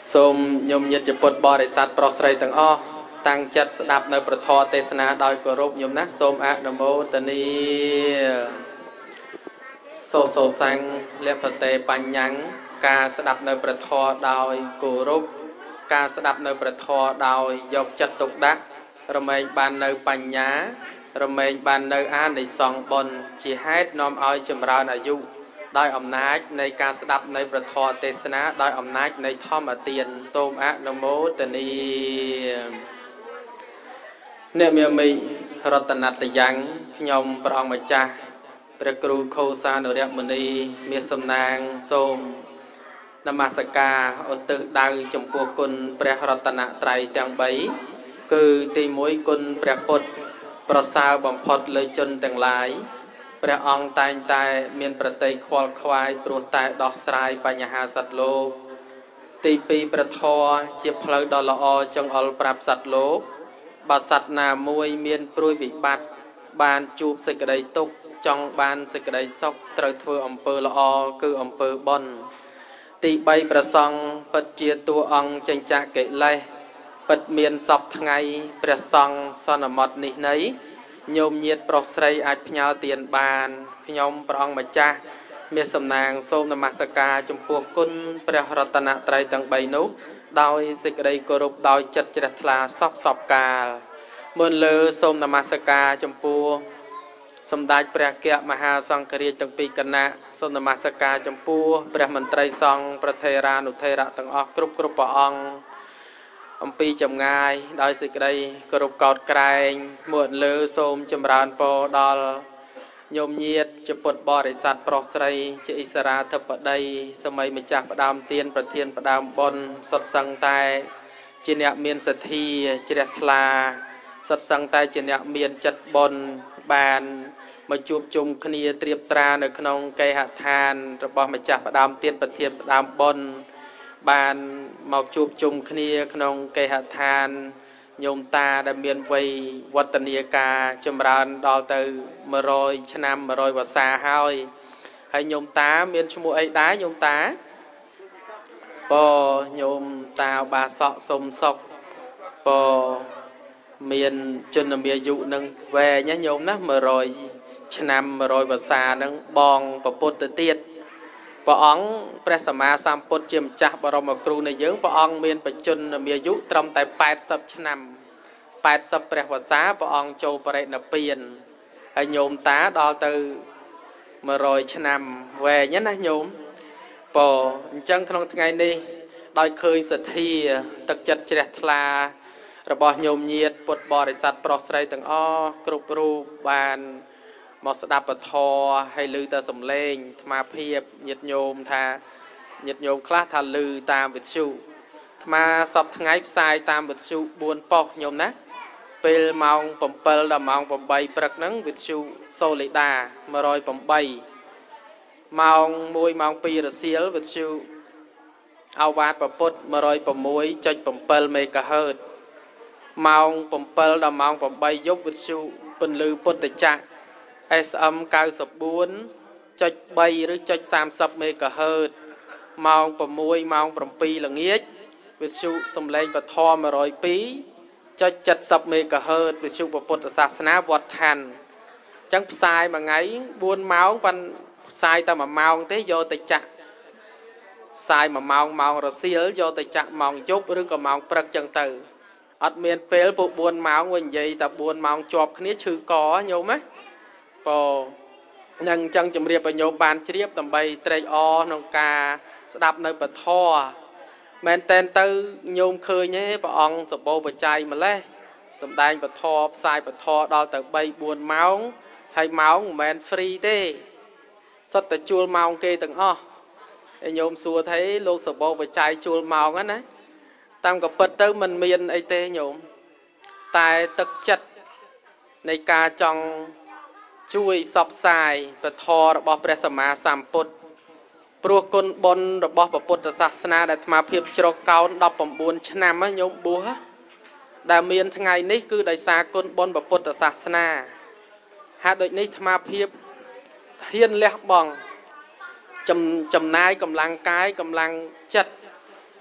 សូមញោមញាតិពុទ្ធបរិស័ទប្រុសស្រីទាំងអស់តាំងចិត្តស្ដាប់នៅព្រះធម៌ទេសនាដោយគោរពញោមណាសូមអនុមោទនាសូសោសាំងលភតេបញ្ញੰការស្ដាប់នៅព្រះធម៌ដោយគោរពការស្ដាប់នៅព្រះធម៌ដោយយកចិត្តទុកដាក់រមែងបាននៅបញ្ញារមែងបាននៅអានិសង្ឃបុណ្យជាហេតុនាំឲ្យចម្រើនអាយុដោយអំណាចនៃការស្ដាប់នៃព្រះធម៌ទេសនាដោយអំណាចនៃធម្មទានសូមអនុមោទនាអ្នកមានមិរតនតយ៉ាងខ្ញុំព្រះអង្គម្ចាស់ព្រះគ្រូខូសានុរៈមុនីមានសំណាងសូមនមស្ការឧទ្ទិសដៅចំពោះគុណព្រះរតនត្រ័យទាំង3គឺទី1គុណព្រះពុទ្ធប្រសើរបំផុតលើជនទាំងឡាយព្រះអង្គតែងតែមានប្រតិខ្វល់ខ្វាយព្រោះតែដោះស្រាយបញ្ហាសត្វលោកទី2ព្រះធម៌ជាផ្លូវដ៏ល្អចង្អុលប្រាប់សត្វលោកបើសត្វណាមួយមានព្រួយវិបត្តិបានជួបសេចក្តីទុក្ខចង់បានសេចក្តីសុខត្រូវធ្វើអំពើល្អគឺអំពើបុណ្យទី3ព្រះសង្ឃពិតជាតួអង្គចិញ្ចាកិលេសពិតមានសពថ្ងៃព្រះសង្ឃសន្មតនេះនៃញោមញាតប្រុសស្រីអាចផ្ញើទានបានខ្ញុំព្រះអង្គម្ចាស់មានសំណាងសូមនមស្ការចំពោះគុណព្រះរតនត្រ័យទាំង3នោះដោយសេចក្តីគោរពដោយចិត្តជ្រះថ្លាសពកាលមុនលើសូមនមស្ការចំពោះសម្ដេចព្រះគណៈមហាសង្ឃរាជទាំងពីរគណៈសូមនមស្ការចំពោះព្រះមន្ត្រីសង្ឃប្រធេរានុធេរៈទាំងអស់គ្រប់ព្រះអង្គអំពីចម្ងាយដោយសេចក្តីគោរពកោតក្រែងមុនលើសូមចម្រើនពរដល់ញោមញាតិជាពុទ្ធបរិស័ទប្រុសស្រីជាឥសរាធិបតីសម័យម្ចាស់ផ្ដើមទានប្រធានផ្ដើមបុណ្យសុទ្ធសឹងតែជាអ្នកមានសទ្ធាជ្រះថ្លាសុទ្ធសឹងតែជាអ្នកមានចិត្តបុណ្យបានមកជួបជុំគ្នាត្រៀបត្រានៅក្នុងគេហដ្ឋានរបស់ម្ចាស់ផ្ដើមទានប្រធានផ្ដើមបុណ្យបានមកជួបជុំគ្នាក្នុងគេហដ្ឋានញោមតាដែលមានវ័យវឌ្ឍនាការចម្រើនដល់ទៅ100ឆ្នាំ100វស្សាហើយញោមតាមានឈ្មោះអីដែរញោមតាញោមតាបាសក់សុំសុកមានជនមាយុនឹងវែងណាញោមណា100ឆ្នាំ100វស្សានឹងបងប្រពុតទៅទៀតព្រះអង្គព្រះសម្មាសម្ពុទ្ធជាម្ចាស់បរមគ្រូនៃយើងព្រះអង្គមានបច្ចុប្បន្នមាយុត្រឹមតែ80ឆ្នាំ80ព្រះវស្សាព្រះអង្គចូលបរិនិព្វានហើយញោមតាដល់ទៅ100ឆ្នាំវែងណាញោមអញ្ចឹងក្នុងថ្ងៃនេះដោយឃើញសទ្ធាទឹកចិត្តជ្រះថ្លារបស់ញោមញាតពុទ្ធបរិស័ទប្រុសស្រីទាំងអស់គ្រប់រូបបានមកស្ដាប់ពធហើយឮតែសំឡេងអាត្មាភាពញាតិញោមថាញាតិញោមខ្លះថាឮតាមវិទ្យុអាត្មាសពថ្ងៃផ្សាយតាមវិទ្យុ4ប៉ុស្តិ៍ញោមណាពេលម៉ោង7ដល់ម៉ោង8ព្រឹកហ្នឹងវិទ្យុសូលីដា108ម៉ោង1ម៉ោង2រសៀលវិទ្យុអវ៉ាតប្រពុត106.7 មេហ្គាហឺតម៉ោង7ដល់ម៉ោង8យប់វិទ្យុពន្លឺពុទ្ធចក្រSM 94.3 ឬ .30 មេហ្គាហឺតម៉ោង6ម៉ោង7ល្ងាចវិទ្យុសំឡេងបឋម102.70 មេហ្គាហឺតវិទ្យុពុទ្ធសាសនាវត្តឋានអញ្ចឹងផ្សាយមួយថ្ងៃ4ម៉ោងប៉ុន្តែផ្សាយតែ1ម៉ោងទេយកទៅចាក់ផ្សាយ1ម៉ោងម៉ោងរសៀលយកទៅចាក់ម៉ោងយប់ឬក៏ម៉ោងព្រឹកអញ្ចឹងទៅអត់មានពេលពួក4ម៉ោងវិញនិយាយតែ4ម៉ោងជាប់គ្នាឈឺកញោមណានឹងអញ្ចឹងជំរាបឲ្យញោមបានជ្រាបដើម្បីត្រេកអរក្នុងការស្ដាប់នៅពធមែនតែនទៅញោមឃើញទេព្រះអង្គសបោបច្ច័យម្លេះសំដែងពធផ្សាយពធដល់ទៅ3 4ម៉ោងហើយម៉ោងមិនមែន free ទេសុទ្ធតែជួលម៉ោងគេទាំងអស់ហើយញោមសួរថាលោកសបោបច្ច័យជួលម៉ោងណាតាមកពិតទៅមិនមានអីទេញោមតែទឹកចិត្តនៃការចង់ជួយផ្សព្វផ្សាយពធរបស់ព្រះសម្មាសម្ពុទ្ធព្រោះគុណបុណ្យរបស់ពុទ្ធសាសនាដែលអាត្មាភាពជ្រកកោន19ឆ្នាំញោមបួសដែលមានថ្ងៃនេះគឺដោយសារគុណបុណ្យពុទ្ធសាសនាហើយដូចនេះអាត្មាភាពហ៊ានលះបង់ចំណាយកម្លាំងកាយកម្លាំងចិត្ត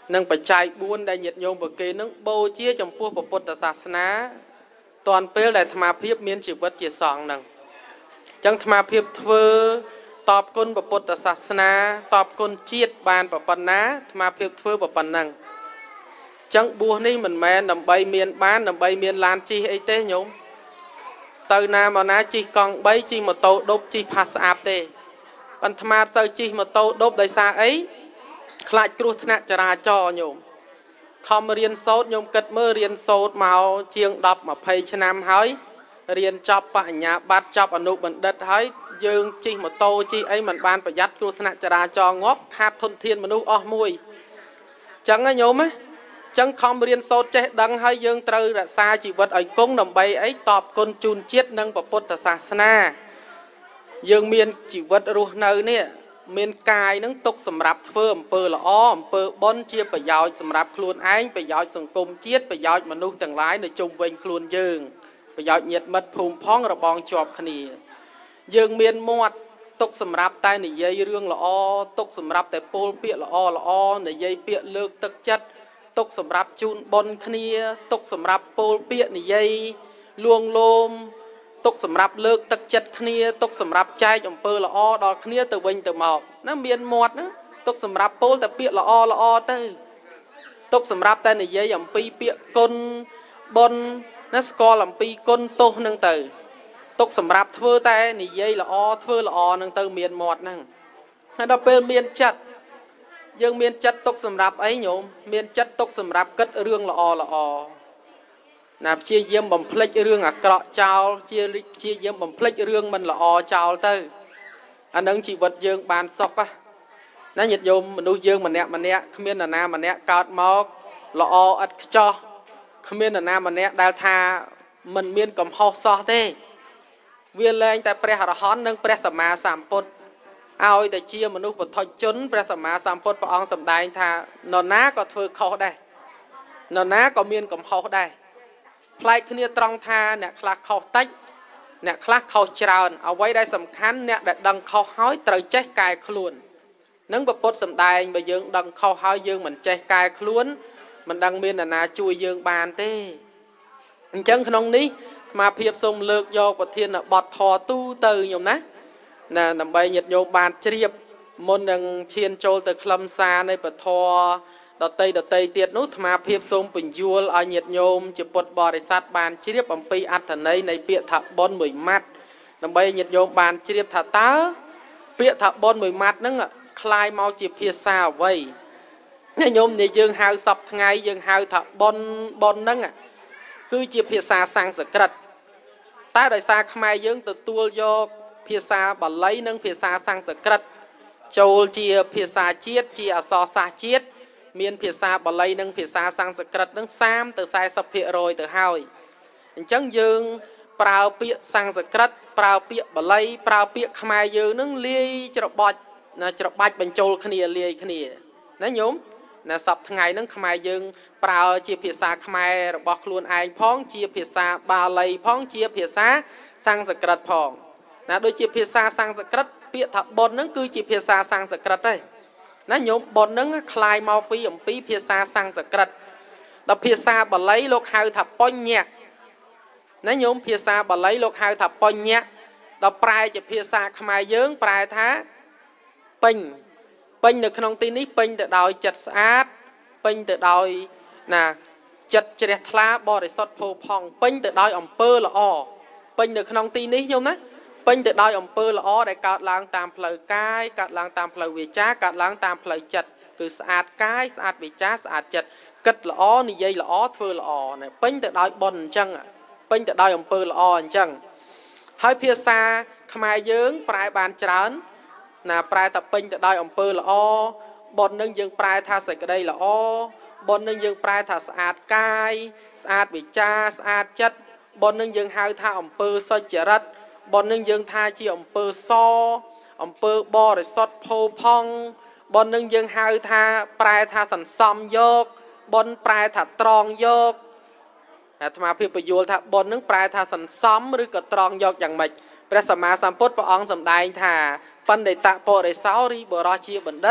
នឹងបច្ច័យ4ដែលញាតិញោមប្រគេនឹងបូជាចំពោះពុទ្ធសាសនាតាន់ពេលដែលអាត្មាភាពមានជីវិតជាសង្ឃនឹងអញ្ចឹងអាត្មាភាពធ្វើតបគុណពុទ្ធសាសនាតបគុណជាតិបានប៉ុណ្ណាអាត្មាភាពធ្វើប៉ុណ្ណឹងអញ្ចឹងបួសនេះមិនមែនដើម្បីមានបានដើម្បីមានឡានជិះអីទេញោមទៅណាមកណាជិះកង់3ជិះម៉ូតូដប់ជិះផាសស្អាតទេប៉ុន្តែអាត្មាសូវជិះម៉ូតូដប់ដោយសារអីខ្លាចគ្រោះថ្នាក់ចរាចរណ៍ញោមខំរៀនសូត្រញោមគិតមើលរៀនសូត្រមកជាង10 20ឆ្នាំហើយរៀនចប់បញ្ញាបត្រចប់អនុបណ្ឌិតហើយយើងជិះម៉ូតូជិះអីមិនបានប្រយ័ត្នគ្រោះថ្នាក់ចរាចរណ៍ងាប់ខាតធនធានមនុស្សអស់មួយអញ្ចឹងណាញោមណាអញ្ចឹងខំរៀនសូត្រចេះដឹងហើយយើងត្រូវរក្សាជីវិតឲ្យគង់ដើម្បីអីតបគុណជូនជាតិនិងពុទ្ធសាសនាយើងមានជីវិតរស់នៅនេះមានកាយនឹងទុកសម្រាប់ធ្វើអំពើល្អអំពើបុណ្យជាប្រយោជន៍សម្រាប់ខ្លួនឯងប្រយោជន៍សង្គមជាតិប្រយោជន៍មនុស្សទាំងឡាយនៅជុំវិញខ្លួនយើងប្រយោជន៍ញាតិមិត្តភូមិផងរបងជាប់គ្នាយើងមានមាត់ទុកសម្រាប់តែនិយាយរឿងល្អទុកសម្រាប់តែពោលពាក្យល្អល្អនិយាយពាក្យលើកទឹកចិត្តទុកសម្រាប់ជូនបុណ្យគ្នាទុកសម្រាប់ពោលពាក្យនិយាយលួងលោមទុកសម្រាប់លើកទឹកចិត្តគ្នាទុកសម្រាប់ចែកអំពើល្អដល់គ្នាទៅវិញទៅមកណាមានមាត់ណាទុកសម្រាប់ពោលតែពាក្យល្អល្អទៅទុកសម្រាប់តែនិយាយអំពីពាក្យគុណបុណ្យណាស្គាល់អំពីគុណទោសនឹងទៅទុកសម្រាប់ធ្វើតែនិយាយល្អធ្វើល្អនឹងទៅមានមាត់ហ្នឹងហើយដល់ពេលមានចិត្តយើងមានចិត្តទុកសម្រាប់អីញោមមានចិត្តទុកសម្រាប់គិតរឿងល្អល្អណាព្យាយាមបំភ្លេចរឿងអាក្រក់ចោលព្យាយាមបំភ្លេចរឿងមិនល្អចោលទៅអានឹងជីវិតយើងបានសុខណាញាតិញោមមនុស្សយើងម្នាក់គ្មាននរណាម្នាក់កើតមកល្អឥតខ្ចោះគ្មាននរណាម្នាក់ដែលថាមិនមានកំហុសសោះទេវាលែងតែព្រះអរហន្តនិងព្រះសម្មាសម្ពុទ្ធឲ្យតែជាមនុស្សពុទ្ធជនព្រះសម្មាសម្ពុទ្ធព្រះអង្គសម្ដែងថានរណាក៏ធ្វើខុសដែរនរណាក៏មានកំហុសដែរផ្លែកគ្នាត្រង់ថាអ្នកខ្លះខុសតិចអ្នកខ្លះខុសច្រើនអ្វីដែលសំខាន់អ្នកដែលដឹងខុសហើយត្រូវចេះកែខ្លួននឹងពុទ្ធសម្ដែងបើយើងដឹងខុសហើយយើងមិនចេះកែខ្លួនមិនដឹងមាននរណាជួយយើងបានទេអញ្ចឹងក្នុងនេះអាត្មាភាពសូមលើកយកប្រធានបទធម៌ទូទៅញោមណាដើម្បីញាតិញោមបានជ្រាបមុននឹងឈានចូលទៅខ្លឹមសារនៃពធដតីទៀតនោះអាត្មាភាពសូមពន្យល់ឲ្យញាតិញោមជាពុទ្ធបរិស័ទបានជ្រាបអំពីអត្ថន័យនៃពាក្យថាបុណ្យមួយម៉ាត់ដើម្បីញាតិញោមបានជ្រាបថាតើពាក្យថាបុណ្យមួយម៉ាត់ហ្នឹងคล้ายមកជាភាសាអ្វីញាតិញោមនេះយើងហៅសពថ្ងៃយើងហៅថាបុណ្យហ្នឹងគឺជាភាសាសំស្ក្រឹតតែដោយសារខ្មែរយើងទទួលយកភាសាបាលីនិងភាសាសំស្ក្រឹតចូលជាភាសាជាតិជាអក្សរសាស្ត្រជាតិមានភាសាបាលីនិងភាសាសំស្ក្រឹតនឹង30 ទៅ 40% ទៅហើយអញ្ចឹងយើងប្រើពាក្យសំស្ក្រឹតប្រើពាក្យបាលីប្រើពាក្យខ្មែរយើងនឹងលាយច្របាច់បញ្ចូលគ្នាលាយគ្នាណាញោមណាសពថ្ងៃហ្នឹងខ្មែរយើងប្រើជាភាសាខ្មែររបស់ខ្លួនឯងផងជាភាសាបាលីផងជាភាសាសំស្ក្រឹតផងណាដូចជាភាសាសំស្ក្រឹតពាក្យថាបុណ្យហ្នឹងគឺជាភាសាសំស្ក្រឹតទេណាញោមបុណ្យហ្នឹងคล้ายមកពីអំពីភាសាសំស្ក្រឹតដល់ភាសាបាលីលោកហៅថាបញ្ញៈណាញោមភាសាបាលីលោកហៅថាបញ្ញៈដល់ប្រែជាភាសាខ្មែរយើងប្រែថាពេញនៅក្នុងទីនេះពេញទៅដោយចិត្តស្អាតពេញទៅដោយណាចិត្តជ្រះថ្លាបរិសុទ្ធផូរផង់ពេញទៅដោយអំពើល្អពេញនៅក្នុងទីនេះញោមណាពេញទៅដោយអំពើល្អដែលកើតឡើងតាមផ្លូវកាយកើតឡើងតាមផ្លូវវាចាកើតឡើងតាមផ្លូវចិត្តគឺស្អាតកាយស្អាតវាចាស្អាតចិត្តគិតល្អនិយាយល្អធ្វើល្អណាពេញទៅដោយបុណ្យអញ្ចឹងពេញទៅដោយអំពើល្អអញ្ចឹងហើយភាសាខ្មែរយើងប្រែបានច្រើនណាប្រែថាពេញទៅដោយអំពើល្អបុណ្យនឹងយើងប្រែថាសេចក្តីល្អបុណ្យនឹងយើងប្រែថាស្អាតកាយស្អាតវាចាស្អាតចិត្តបុណ្យនឹងយើងហៅថាអំពើសុចរិតបុណ្យនឹងយើងថាជាអំពើសអំពើបរិសុទ្ធផូរផង់បុណ្យនឹងយើងហៅថាប្រែថាសន្សំយកបុណ្យប្រែថាត្រង់យកអាត្មាភាពបញ្យល់ថាបុណ្យនឹងប្រែថាសន្សំឬក៏ត្រង់យកយ៉ាងម៉េចព្រះសម្មាសម្ពុទ្ធព្រះអង្គសម្ដែងថាបណ្ឌិតបរិសោរីបរោះជាបណ្ឌិត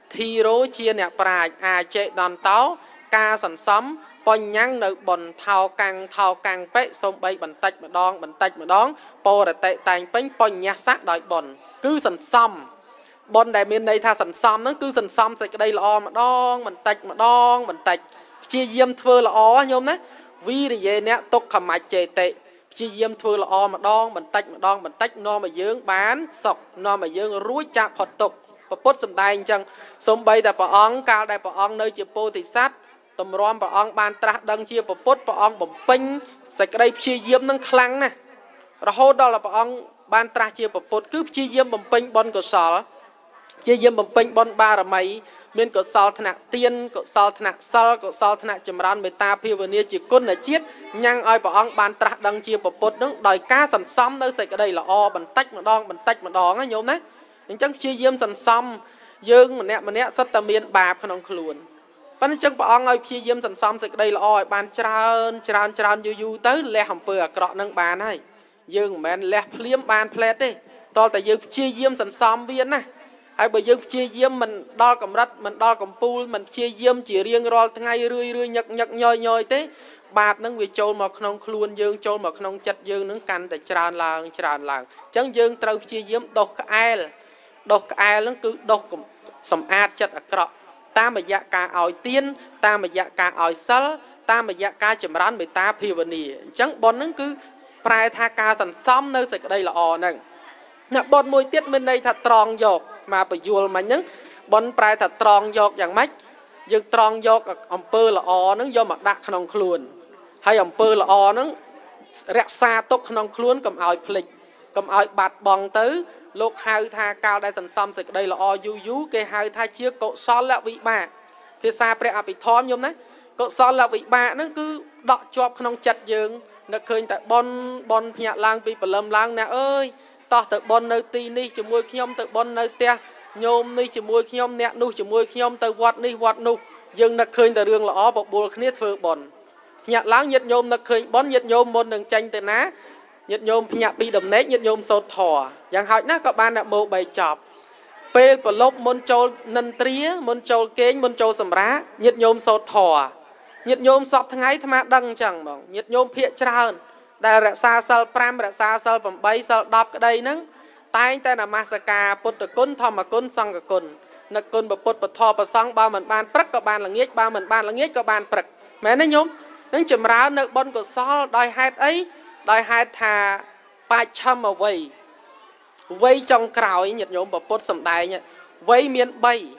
ធីរោជាអ្នកប្រាជ្ញអាចេដន្តោការសន្សំបញ្ញនៅបនថោកាំងពេសំបីបន្តិចម្ដងបរតិតែងពេញបញ្ញស័កដោយបនគឺសន្សំបនដែលមានន័យថាសន្សំហ្នឹងគឺសន្សំសេចក្តីល្អម្ដងបន្តិចព្យាយាមធ្វើល្អញោមណាវីរិយេអ្នកទុក្ខមច្ចេតិព្យាយាមធ្វើល្អម្ដងបន្តិចនាំឲ្យយើងបានសុខនាំឲ្យយើងរួចចាកផុតទុក្ខពុទ្ធសម្ដែងអញ្ចឹងសូម្បីតែព្រះអង្គកាលដែលព្រះអង្គនៅជាពោធិសត្វតម្រាំព្រះអង្គបានត្រាស់ដឹងជាពុទ្ធព្រះអង្គបំពេញសេចក្តីព្យាយាមនឹងខ្លាំងណាស់រហូតដល់ព្រះអង្គបានត្រាស់ជាពុទ្ធគឺព្យាយាមបំពេញបុណ្យកុសលព្យាយាមបំពេញបុណ្យបារមីមានកុសលថ្នាក់ទានកុសលថ្នាក់សិលកុសលថ្នាក់ចម្រើនមេត្តាភាវនាជាគុណជាតិញ៉ាំងឲ្យព្រះអង្គបានត្រាស់ដឹងជាពុទ្ធនឹងដោយការសន្សំនៅសេចក្តីល្អបន្តិចម្ដងណាញោមណាអញ្ចឹងព្យាយាមសន្សំយើងម្នាក់សិតតែមានបាបក្នុងខ្លួនប៉ុន្តែអញ្ចឹងព្រះអង្គឲ្យព្យាយាមសន្សំសេចក្តីល្អឲ្យបានច្រើនយូរទៅលះអំពើអាក្រក់នឹងបានហើយយើងមិនមែនលះភ្លាមបានផ្លែតទេតើតែយើងព្យាយាមសន្សំវាណាហើយបើយើងព្យាយាមមិនដល់កម្រិតមិនដល់កំពូលមិនព្យាយាមជារៀងរាល់ថ្ងៃរឿយញឹកញយទេបាបនឹងវាចូលមកក្នុងខ្លួនយើងចូលមកក្នុងចិត្តយើងនឹងកាន់តែច្រើនឡើងអញ្ចឹងយើងត្រូវព្យាយាមដុសក្អែលនឹងគឺដុសសម្អាតចិត្តអាក្រក់តាមរយៈការឲ្យទានតាមរយៈការឲ្យសិលតាមរយៈការចម្រើនមេត្តាភាវនាអញ្ចឹងបុណ្យនឹងគឺប្រែថាការសន្សំនៅសេចក្តីល្អហ្នឹងអ្នកបុណ្យមួយទៀតមានន័យថាត្រង់យកមកបញ្យល់មិញហ្នឹងបុណ្យប្រែថាត្រង់យកយ៉ាងម៉េចយើងត្រង់យកអំពើល្អហ្នឹងយកមកដាក់ក្នុងខ្លួនហើយអំពើល្អហ្នឹងរក្សាទុកក្នុងខ្លួនកុំឲ្យភ្លេចកុំឲ្យបាត់បង់ទៅលោកហៅថាកាលដែលសន្សំសេចក្តីល្អយូរគេហៅថាជាកុសលវិបាកភាសាព្រះអភិធម្មយំណាកុសលវិបាកហ្នឹងគឺដកជាប់ក្នុងចិត្តយើងនឹកឃើញតែបុណ្យភ្ញាក់ឡើងពីព្រលឹមឡើងណាអើយតោះទៅបុណ្យនៅទីនេះជាមួយខ្ញុំទៅបុណ្យនៅផ្ទះញោមនេះជាមួយខ្ញុំអ្នកនោះជាមួយខ្ញុំទៅវត្តនេះវត្តនោះយើងនឹកឃើញតែរឿងល្អបបួលគ្នាធ្វើបុណ្យភ្ញាក់ឡើងញាតិញោមនឹកឃើញបុណ្យញាតិញោមមុននឹងចេញទៅណាញាតិញោមភ្ញាក់ពីដំណេកញាតិញោមសូត្រធម៌យ៉ាងហោចណាស់ក៏បានអ្នកមកបីចប់ពេលប្រឡប់មុនចូលនិន្ទ្រាមុនចូលគេងមុនចូលសម្រាញាតិញោមសូត្រធម៌ញាតិញោមសពថ្ងៃអាត្មាដឹងអញ្ចឹងហ្មងញាតិញោមភាកច្រើនដែលរក្សាសិល5រក្សាសិល8សិល10ក្តីហ្នឹងតែងតែនមស្ការពុទ្ធគុណធម្មគុណសង្ឃគុណនឹកគុណពុទ្ធពធប្រសង្ឃបើមិនបានព្រឹកក៏បានល្ងាចបើមិនបានល្ងាចក៏បានព្រឹកមែនទេញោមនឹងចម្រើននៅបុណ្យកុសលដោយហេតុអីដោយហេតុថាបច្ឆមវ័យវ័យចុងក្រោយញាតិញោមពុទ្ធសំដែងវ័យមាន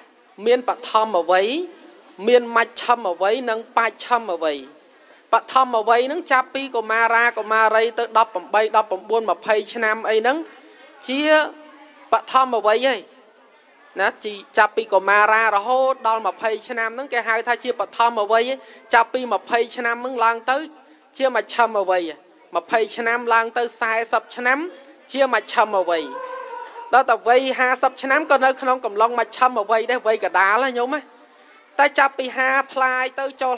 3មានបឋមវ័យមានមជ្ឈមវ័យនិងបច្ឆមវ័យបឋមវ័យហ្នឹងចាប់ពីកុមារាកុមារីទៅ18 19 20ឆ្នាំអីហ្នឹងជាបឋមវ័យហើយណាចាប់ពីកុមារារហូតដល់20ឆ្នាំហ្នឹងគេហៅថាជាបឋមវ័យចាប់ពី20ឆ្នាំហ្នឹងឡើងទៅជាមជ្ឈមវ័យ20ឆ្នាំឡើងទៅ40ឆ្នាំជាមជ្ឈមវ័យដល់តែវ័យ50ឆ្នាំក៏នៅក្នុងកំឡុងមជ្ឈមវ័យដែរវ័យកដាលណាញោមណាតែចាប់ពី50ផ្លាយទៅចូល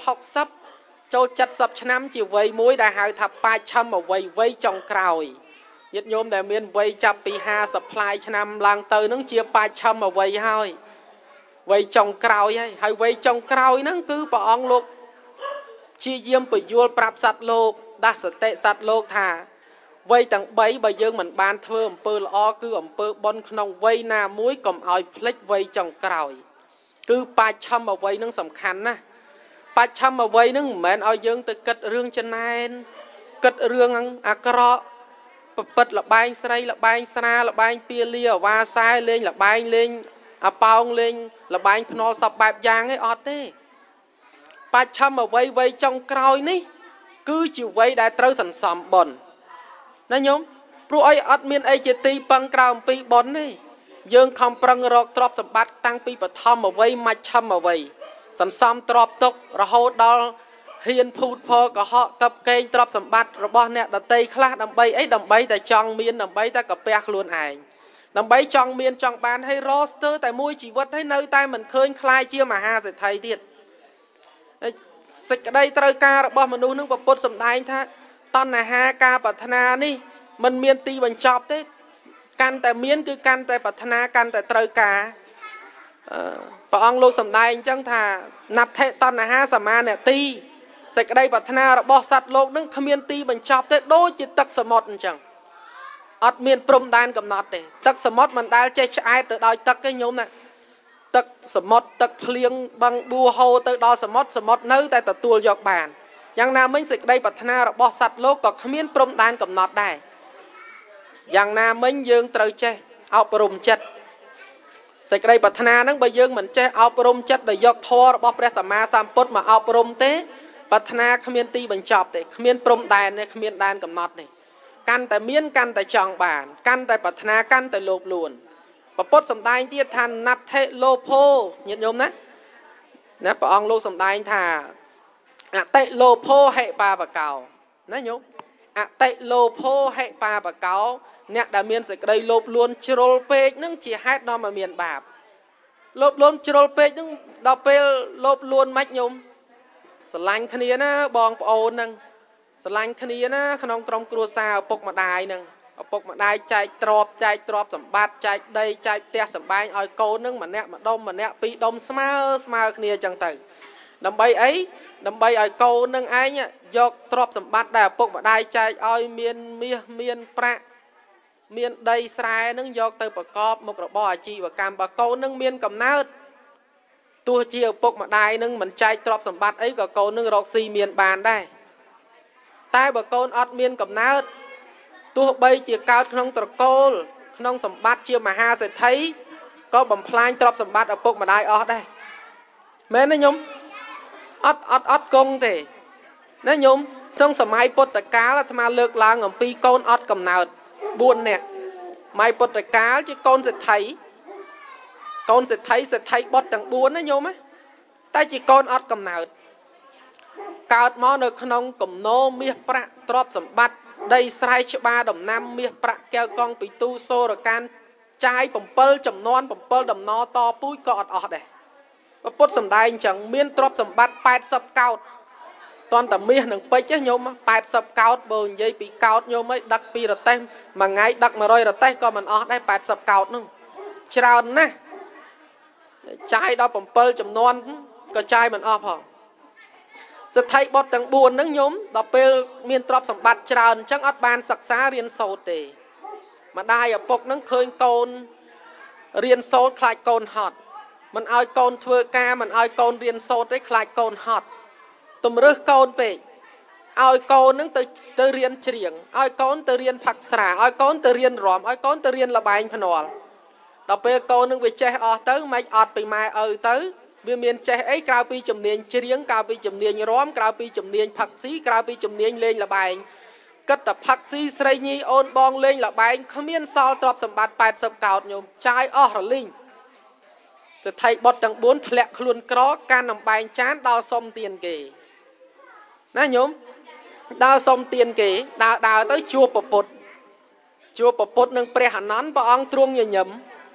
60ចូល70ឆ្នាំជាវ័យមួយដែលហៅថាបច្ឆមវ័យវ័យចុងក្រោយញាតិញោមដែលមានវ័យចាប់ពី50ផ្លាយឆ្នាំឡើងទៅនឹងជាបច្ឆមវ័យហើយវ័យចុងក្រោយហើយវ័យចុងក្រោយហ្នឹងគឺព្រះអង្គលោកព្យាយាមពយល់ប្រាប់សត្វលោកដាស់សតិសត្វលោកថាវ័យទាំង3បើយើងមិនបានធ្វើអំពើល្អគឺអំពើបុណ្យក្នុងវ័យណាមួយកុំឲ្យភ្លេចវ័យចុងក្រោយគឺបច្ឆមវ័យនឹងសំខាន់ណាស់បច្ឆមវ័យនឹងមិនមែនឲ្យយើងទៅគិតរឿងចំណែនគិតរឿងអាក្រក់ប្រពិតលបែងស្រីលបែងស្រាលបែងពាលាអាវ៉ាសែលេងលបែងលេងអាប៉ោងលេងលបែងភ្នាល់សពបែបយ៉ាងឯអត់ទេបច្ឆមវ័យវ័យចុងក្រោយនេះគឺជាវ័យដែលត្រូវសន្សំបុណ្យណាញោមព្រោះអីអត់មានអីជាទីពឹងក្រៅអំពីបុណ្យទេយើងខំប្រឹងរកទ្រព្យសម្បត្តិតាំងពីបឋមវ័យមជ្ឈមវ័យសន្សំទ្រព្យទុករហូតដល់ហ៊ានភូតផលកុហកកັບកេងទ្រព្យសម្បត្តិរបស់អ្នកដតីខ្លះដើម្បីអីដើម្បីតែចង់មានដើម្បីតែកាពះខ្លួនឯងដើម្បីចង់មានចង់បានឲ្យរស្ទើរតែមួយជីវិតឲ្យនៅតែមិនឃើញខ្លាយជាមហាសេដ្ឋីទៀតសេចក្តីត្រូវការរបស់មនុស្សនឹងពុទ្ធសម្ដែងថាតណ្ហាការប្រាថ្នានេះមិនមានទីបញ្ចប់ទេកាន់តែមានគឺកាន់តែប្រាថ្នាកាន់តែត្រូវការព្រះអង្គលោកសម្ដែងអញ្ចឹងថាណដ្ឋិតណ្ហាសមានទីសេចក្តីប្រាថ្នារបស់សត្វលោកនឹងគ្មានទីបញ្ចប់ទេដូចជាទឹកសមុទ្រអញ្ចឹងអត់មានព្រំដែនកំណត់ទេទឹកសមុទ្រមិនដែលចេះឆ្អែតទៅដោយទឹកទេញោមណាទឹកសមុទ្រទឹកភ្លៀងបឹងបួហូរទៅដល់សមុទ្រនៅតែទទួលយកបានយ៉ាងណាមិញសេចក្តីប្រាថ្នារបស់សត្វលោកក៏គ្មានព្រំដែនកំណត់ដែរយ៉ាងណាមិញយើងត្រូវចេះអប់រំចិត្តសេចក្តីប្រាថ្នាហ្នឹងបើយើងមិនចេះអប់រំចិត្តដោយយកធម៌របស់ព្រះសម្មាសម្ពុទ្ធមកអប់រំទេប្រាថ្នាគ្មានទីបញ្ចប់ទេគ្មានព្រំដែនទេគ្មានដែនកំណត់ទេកាន់តែមានកាន់តែចង់បានកាន់តែប្រាថ្នាកាន់តែលោភលួនព្រះពុទ្ធសម្ដែងទៀតថាណដ្ឋិលោភោញាតិញោមណាព្រះអង្គលោកសម្ដែងថាអតិលោភោហិបាបកោណាញោមអតិលោភោហិបាបកោអ្នកដែលមានសេចក្តីលោភលួនជ្រុលពេកនឹងជាហេតុនាំឲ្យមានបាបលោភលួនជ្រុលពេកនឹងដល់ពេលលោភលួនមិនញោមស្រឡាញ់គ្នាណាបងប្អូននឹងស្រឡាញ់គ្នាណាក្នុងក្រុមគ្រួសារឪពុកម្ដាយនឹងឪពុកម្ដាយចែកទ្រព្យសម្បត្តិចែកដីចែកផ្ទះសម្បែងឲ្យកូននឹងម្នាក់ម្ដុំម្នាក់ពីរដុំស្មើគ្នាអញ្ចឹងទៅដើម្បីអីដើម្បីឲ្យកូននឹងឯងយកទ្រព្យសម្បត្តិដែលឪពុកម្ដាយចែកឲ្យមានមាសមានប្រាក់មានដីស្រែនឹងយកទៅប្រកបមុខរបរអាជីវកម្មបើកូននឹងមានកំណើតទោះជាឪពុកម្ដាយនឹងមិនចែកទ្រព្យសម្បត្តិអីក៏កូននឹងរកស៊ីមានបានដែរតែបើកូនអត់មានកំណើតទោះបីជាកើតក្នុងត្រកូលក្នុងសម្បត្តិជាមហាសេដ្ឋីក៏បំផ្លាញទ្រព្យសម្បត្តិឪពុកម្ដាយអស់ដែរមែនទេញោមអត់គង់ទេណាញោមក្នុងសម័យពុទ្ធកាលអាត្មាលើកឡើងអំពីកូនអត់កំណើត4នាក់ម៉ៃពុទ្ធកាលជាកូនសេដ្ឋីសេដ្ឋីបុត្រទាំង4ណាញោមតែជាកូនអត់កំណើតកើតមកនៅក្នុងគំនរមាសប្រាក់ទ្រព្យសម្បត្តិដីស្រែច្បារដំណាំមាសប្រាក់កែវកង់ពីទូសូរកានចាយ7ចំនួន7ដំណរតពូជក៏អត់អស់ដែរព្រះពុទ្ធសម្ដែងអញ្ចឹងមានទ្រព្យសម្បត្តិ80កោដតន់តាមាសនឹងពេជ្រញោម80កោដបើនិយាយពីកោដញោមដឹកពីរតេះមួយថ្ងៃដឹក100រតេះក៏មិនអស់ដែរ80កោដនោះច្រើនណាស់ចាយដល់7ចំនួនក៏ចាយមិនអស់ផងសេដ្ឋីបុត្រទាំង4ហ្នឹងញោមដល់ពេលមានទ្រព្យសម្បត្តិច្រើនអញ្ចឹងអត់បានសិក្សារៀនសូត្រទេម្ដាយឪពុកហ្នឹងឃើញកូនរៀនសូត្រខ្លាចកូនហត់មិនឲ្យកូនធ្វើការមិនឲ្យកូនរៀនសូត្រទេខ្លាចកូនហត់តម្រឹះកូនពេកឲ្យកូនហ្នឹងទៅរៀនច្រៀងឲ្យកូនទៅរៀនផឹកស្រាឲ្យកូនទៅរៀនរាំឲ្យកូនទៅរៀនល្បែងភ្នាល់ដល់ពេលកូននឹងវាចេះអស់ទៅមិនអត់ពីម៉ែឪទៅវាមានចេះអីក្រៅពីជំនាញច្រៀងក្រៅពីជំនាញរាំក្រៅពីជំនាញផឹកស៊ីក្រៅពីជំនាញលេងល្បែងគិតតែផឹកស៊ីស្រីញីអូនបងលេងល្បែងគ្មានសល់ទ្រព្យសម្បត្តិ80កោដញោមចាយអស់រលីងសេដ្ឋីបុត្រទាំង4ធ្លាក់ខ្លួនក្រកាន់អំបែងចានដល់សុំទានគេណាញោមដល់សុំទានគេដើរទៅជួបពពុទ្ធនឹងព្រះអនន្តព្រះអង្គទ្រង់ញញឹម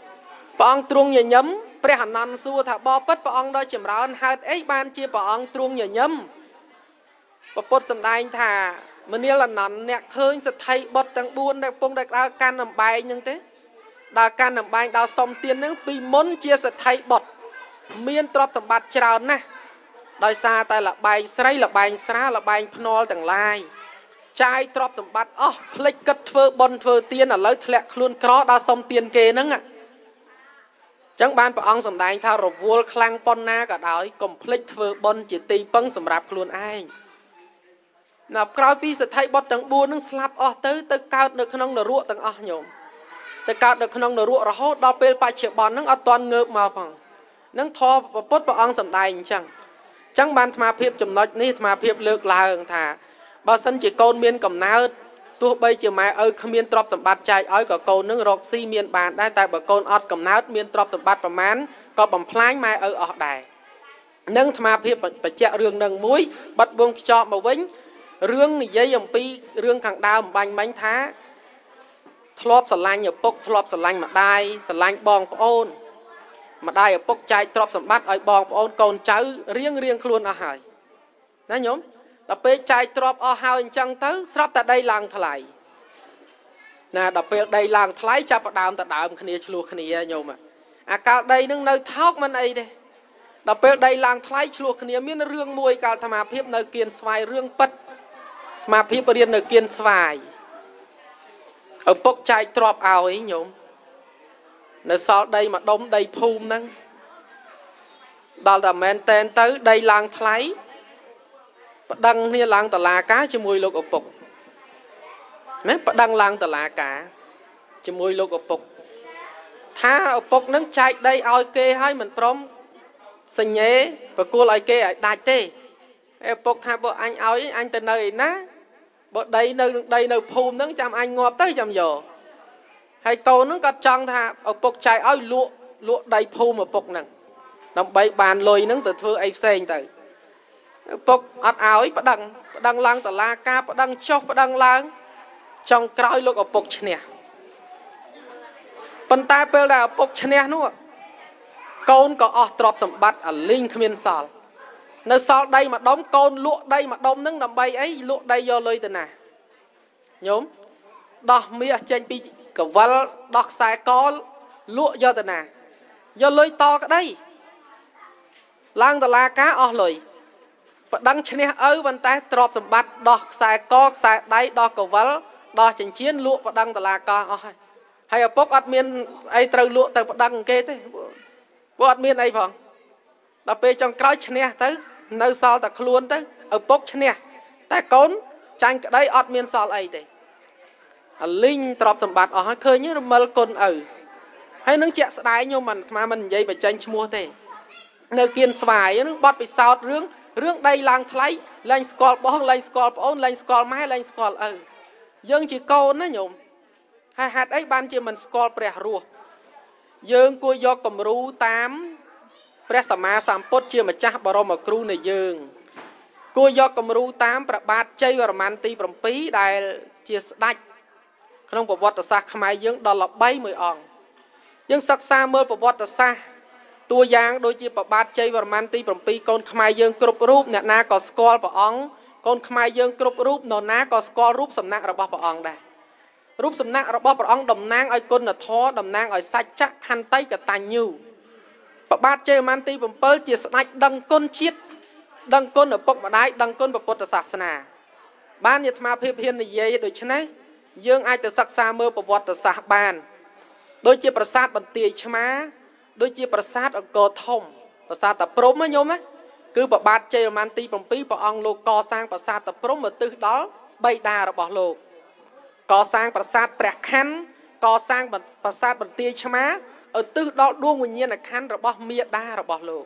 ព្រះអនន្តសួរថាបបិទ្ធព្រះអង្គដ៏ចម្រើនហេតុអីបានជាព្រះអង្គទ្រង់ញញឹមពពុទ្ធសម្ដែងថាមនាលអនន្តអ្នកឃើញសេដ្ឋីបុត្រទាំង4ដែលកំពុងតែដើរកាន់អំបែងហ្នឹងទេដើរកាន់អំបែងដល់សុំទានហ្នឹងពីមុនជាសេដ្ឋីបុត្រមានទ្រព្យសម្បត្តិច្រើនណាស់ដោយសារតែលបែងស្រីលបែងស្រាលបែងភ្នាល់ទាំងឡាយចាយទ្រព្យសម្បត្តិអស់ភ្លេចគិតធ្វើបុណ្យធ្វើទានឥឡូវធ្លាក់ខ្លួនក្រដល់សុំទានគេហ្នឹងចឹងបានព្រះអង្គសម្ដែងថារវល់ខ្លាំងប៉ុណ្ណាក៏ដោយកុំភ្លេចធ្វើបុណ្យជាទីពឹងសម្រាប់ខ្លួនឯងណាក្រោយពីសេដ្ឋីបុត្រទាំង4នឹងស្លាប់អស់ទៅកើតនៅក្នុងនរកទាំងអស់ញោមទៅកើតនៅក្នុងនរករហូតដល់ពេលបច្ចុប្បន្នហ្នឹងអត់ទាន់ងើបមកផងនឹងធម៌ពុទ្ធព្រះអង្គសម្ដែងអញ្ចឹងបានអាត្មាភាពចំណុចនេះអាត្មាភាពលើកឡើងថាបើសិនជាកូនមានកំណើតទោះបីជាម៉ែឪគ្មានទ្រព្យសម្បត្តិចែកឲ្យក៏កូននឹងរកស៊ីមានបានដែរតែបើកូនអត់កំណើតមានទ្រព្យសម្បត្តិប្រមាណក៏បំផ្លាញម៉ែឪអស់ដែរនឹងអាត្មាភាពបញ្ជាក់រឿងនឹងមួយបាត់បួងខ្ចប់មកវិញរឿងនិយាយអំពីរឿងខាងដើមបាញ់មិញថាធ្លាប់ស្រឡាញ់ឪពុកធ្លាប់ស្រឡាញ់ម្ដាយស្រឡាញ់បងប្អូនម្ដាយឪពុកចែកទ្រព្យសម្បត្តិឲ្យបងប្អូនកូនចៅរៀងខ្លួនអស់ហើយណាញោមដល់ពេលចែកទ្រព្យអស់ហើយអញ្ចឹងទៅស្រាប់តែដីឡើងថ្លៃណាដល់ពេលដីឡើងថ្លៃចាប់ផ្ដើមគ្នាឆ្លោះគ្នាញោមអាកាលដីនឹងនៅថោកមិនអីទេដល់ពេលដីឡើងថ្លៃឆ្លោះគ្នាមានរឿងមួយកាលអាត្មាភាពនៅគៀនស្វាយរឿងពិតអាត្មាភាពរៀននៅគៀនស្វាយឪពុកចែកទ្រព្យឲ្យញោមនៅសល់ដីមួយដុំដីភូមិហ្នឹងដល់តែមែនតែនទៅដីឡើងថ្លៃប្តឹងគ្នាឡើងតុលាការជាមួយលោកឪពុកណាប្តឹងឡើងតុលាការជាមួយលោកឪពុកថាឪពុកនឹងចែកដីឲ្យគេឲ្យមិនព្រមសញ្ញេប្រគល់ឲ្យគេឲ្យដាច់ទេឪពុកថាបើអញឲ្យអញទៅនៅឯណាបើដីនៅភូមិហ្នឹងចាំអញងាប់ទៅចាំយកហើយកូនហ្នឹងគាត់ចង់ថាឪពុកចែកឲ្យលក់ដីភូមិឪពុកហ្នឹងដើម្បីបានលុយហ្នឹងទៅធ្វើអីផ្សេងទៅឪពុកអត់ឲ្យប្តឹងឡើងតុលាការប្តឹងចុះប្តឹងឡើងចុងក្រោយលោកឪពុកឈ្នះប៉ុន្តែពេលដែលឪពុកឈ្នះនោះកូនក៏អស់ទ្រព្យសម្បត្តិអាលីងគ្មានសល់នៅសល់ដីមួយដុំកូនលក់ដីមួយដុំហ្នឹងដើម្បីអីលក់ដីយកលុយទៅណាញោមដោះមាសចេញពីកវិលដោះខ្សែកលក់យកទៅណាយកលុយតក្តីឡើងតុលាការអស់លុយប្តឹងឈ្នះឪប៉ុន្តែទ្រព្យសម្បត្តិដោះខ្សែកខ្សែដៃដោះកវិលដោះចិញ្ចៀនលក់ប្តឹងតុលាការអស់ហើយឪពុកអត់មានអីត្រូវលក់ទៅប្តឹងគេទេព្រោះអត់មានអីផងដល់ពេលចុងក្រោយឈ្នះទៅនៅសល់តែខ្លួនទៅឪពុកឈ្នះតែកូនចាញ់ក្តីអត់មានសល់អីទេអាលីងទ្រព្យសម្បត្តិអស់ហើយឃើញរមិលគុណឪហើយនឹងជាក់ស្ដែងខ្ញុំអាត្មាមិននិយាយបញ្ចេញឈ្មោះទេនៅគៀនស្វាយនឹងបត់ពិសោធន៍រឿងដីឡើងថ្លៃលែងស្គាល់បងលែងស្គាល់ប្អូនលែងស្គាល់ម៉ែលែងស្គាល់ឪយើងជាកូនណាញោមហើយហេតុអីបានជាមិនស្គាល់ព្រះរស់យើងគួរយកគំរូតាមព្រះសម្មាសម្ពុទ្ធជាម្ចាស់បរមគ្រូនៃយើងគួរយកគំរូតាមព្រះបាទជ័យវរ្ម័នទី7ដែលជាស្ដេចក្នុងប្រវត្តិសាស្ត្រខ្មែរយើងដល់ល្បីមួយអង្គយើងសិក្សាមើលប្រវត្តិសាស្ត្រតួយ៉ាងដូចជាព្រះបាទជ័យវរ្ម័នទី7កូនខ្មែរយើងគ្រប់រូបអ្នកណាក៏ស្គាល់ព្រះអង្គកូនខ្មែរយើងគ្រប់រូបនរណាក៏ស្គាល់រូបសំណាករបស់ព្រះអង្គដែររូបសំណាករបស់ព្រះអង្គតំណាងឲ្យគុណធម៌តំណាងឲ្យសច្ចៈខន្តីកតញ្ញូព្រះបាទជ័យវរ្ម័នទី7ជាស្ដេចដឹងគុណជាតិដឹងគុណឪពុកម្ដាយដឹងគុណពុទ្ធសាសនាបានអាត្មាភាពហ៊ាននិយាយដូច្នេះយើងអាចទៅសិក្សាមើលប្រវត្តិសាស្ត្របានដូចជាប្រាសាទបន្ទាយឆ្មាដូចជាប្រាសាទអង្គរធំប្រាសាទតាព្រំណាញោមណាគឺព្រះបាទជ័យវរ្ម័នទី7ព្រះអង្គលោកកសាងប្រាសាទតាព្រំមកទិសដល់បិតារបស់លោកកសាងប្រាសាទព្រះខ័នកសាងប្រាសាទបន្ទាយឆ្មាឲ្យទិសដល់ដួងវិញ្ញាណក្ខន្ធរបស់មាតារបស់លោក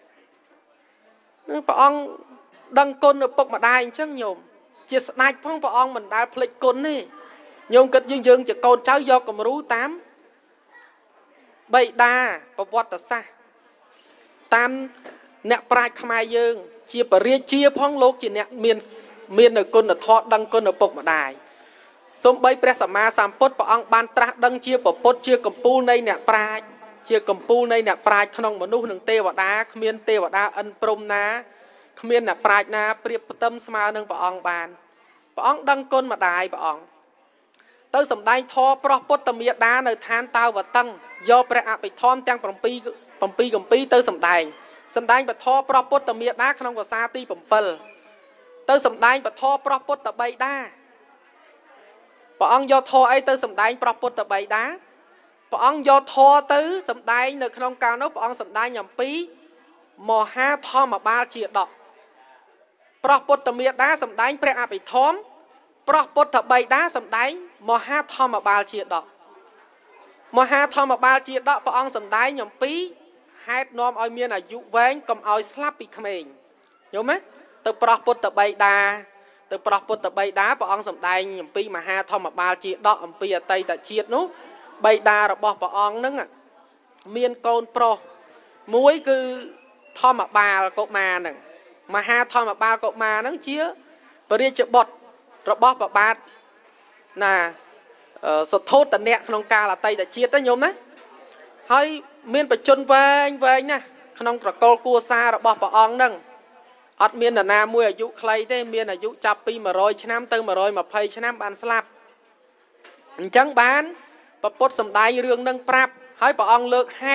ព្រះអង្គដឹងគុណឪពុកម្ដាយអញ្ចឹងញោមជាស្ដេចផងព្រះអង្គមិនដែលភ្លេចគុណទេញោមគិតយើងជាកូនចៅយកគំរូតាមបិតាប្រវត្តិសាស្ត្រតាមអ្នកប្រាជ្ញខ្មែរយើងជាបរិជាផងលោកជាអ្នកមាននៅគុណធម៌ដឹងគុណឪពុកម្ដាយសូម្បីព្រះសម្មាសម្ពុទ្ធព្រះអង្គបានត្រាស់ដឹងជាពុទ្ធជាកំពូលនៃអ្នកប្រាជ្ញជាកំពូលនៃអ្នកប្រាជ្ញក្នុងមនុស្សនិងទេវតាគ្មានទេវតាអិនព្រំណាគ្មានអ្នកប្រាជ្ញណាប្រៀបផ្ទឹមស្មើនឹងព្រះអង្គបានព្រះអង្គដឹងគុណម្ដាយព្រះអង្គទៅសម្ដែងធម៌ប្រោះពុទ្ធមេដានៅឋានតាវតឹងយកព្រះអភិធម្មទាំង7គម្ពីរទៅសម្ដែងពធប្រោះពុទ្ធមេដាក្នុងភាសាទី7ទៅសម្ដែងពធប្រោះពុទ្ធបិតាព្រះអង្គយកធម៌អីទៅសម្ដែងប្រោះពុទ្ធបិតាព្រះអង្គយកធម៌ទៅសម្ដែងនៅក្នុងកាលនោះព្រះអង្គសម្ដែងអំពីមហាធម្មបាលជាដកប្រោះពុទ្ធមេដាសម្ដែងព្រះអភិធម្មប្រោះពុទ្ធបិតាសម្ដែងមហាធម្មបាលជាដកមហាធម្មបាលជាដកព្រះអង្គសម្ដែងអំពីហេតុនាំឲ្យមានអាយុវែងកុំឲ្យស្លាប់ពីក្មេងយល់ទេទៅប្រោះពុទ្ធបិតាព្រះអង្គសម្ដែងអំពីមហាធម្មបាលជាដកអំពីអតីតជាតិនោះបិតារបស់ព្រះអង្គហ្នឹងមានកូនប្រុសមួយគឺធម្មបាលកុមារហ្នឹងមហាធម្មបាលកុមារហ្នឹងជាព្រះរាជបុត្ររបស់ព្រះបាទណាសទ្ធោទនៈក្នុងកាលអតីតជាតិណាញោមណាហើយមានបច្ចុប្បន្នវែងណាក្នុងត្រកូលគួសាររបស់ព្រះអង្គហ្នឹងអត់មាននរណាមួយអាយុខ្លីទេមានអាយុចាប់ពី100ឆ្នាំទៅ120ឆ្នាំបានស្លាប់អញ្ចឹងបានព្រះពុទ្ធសម្ដែងរឿងនឹងប្រាប់ហើយព្រះអង្គលើកហេតុ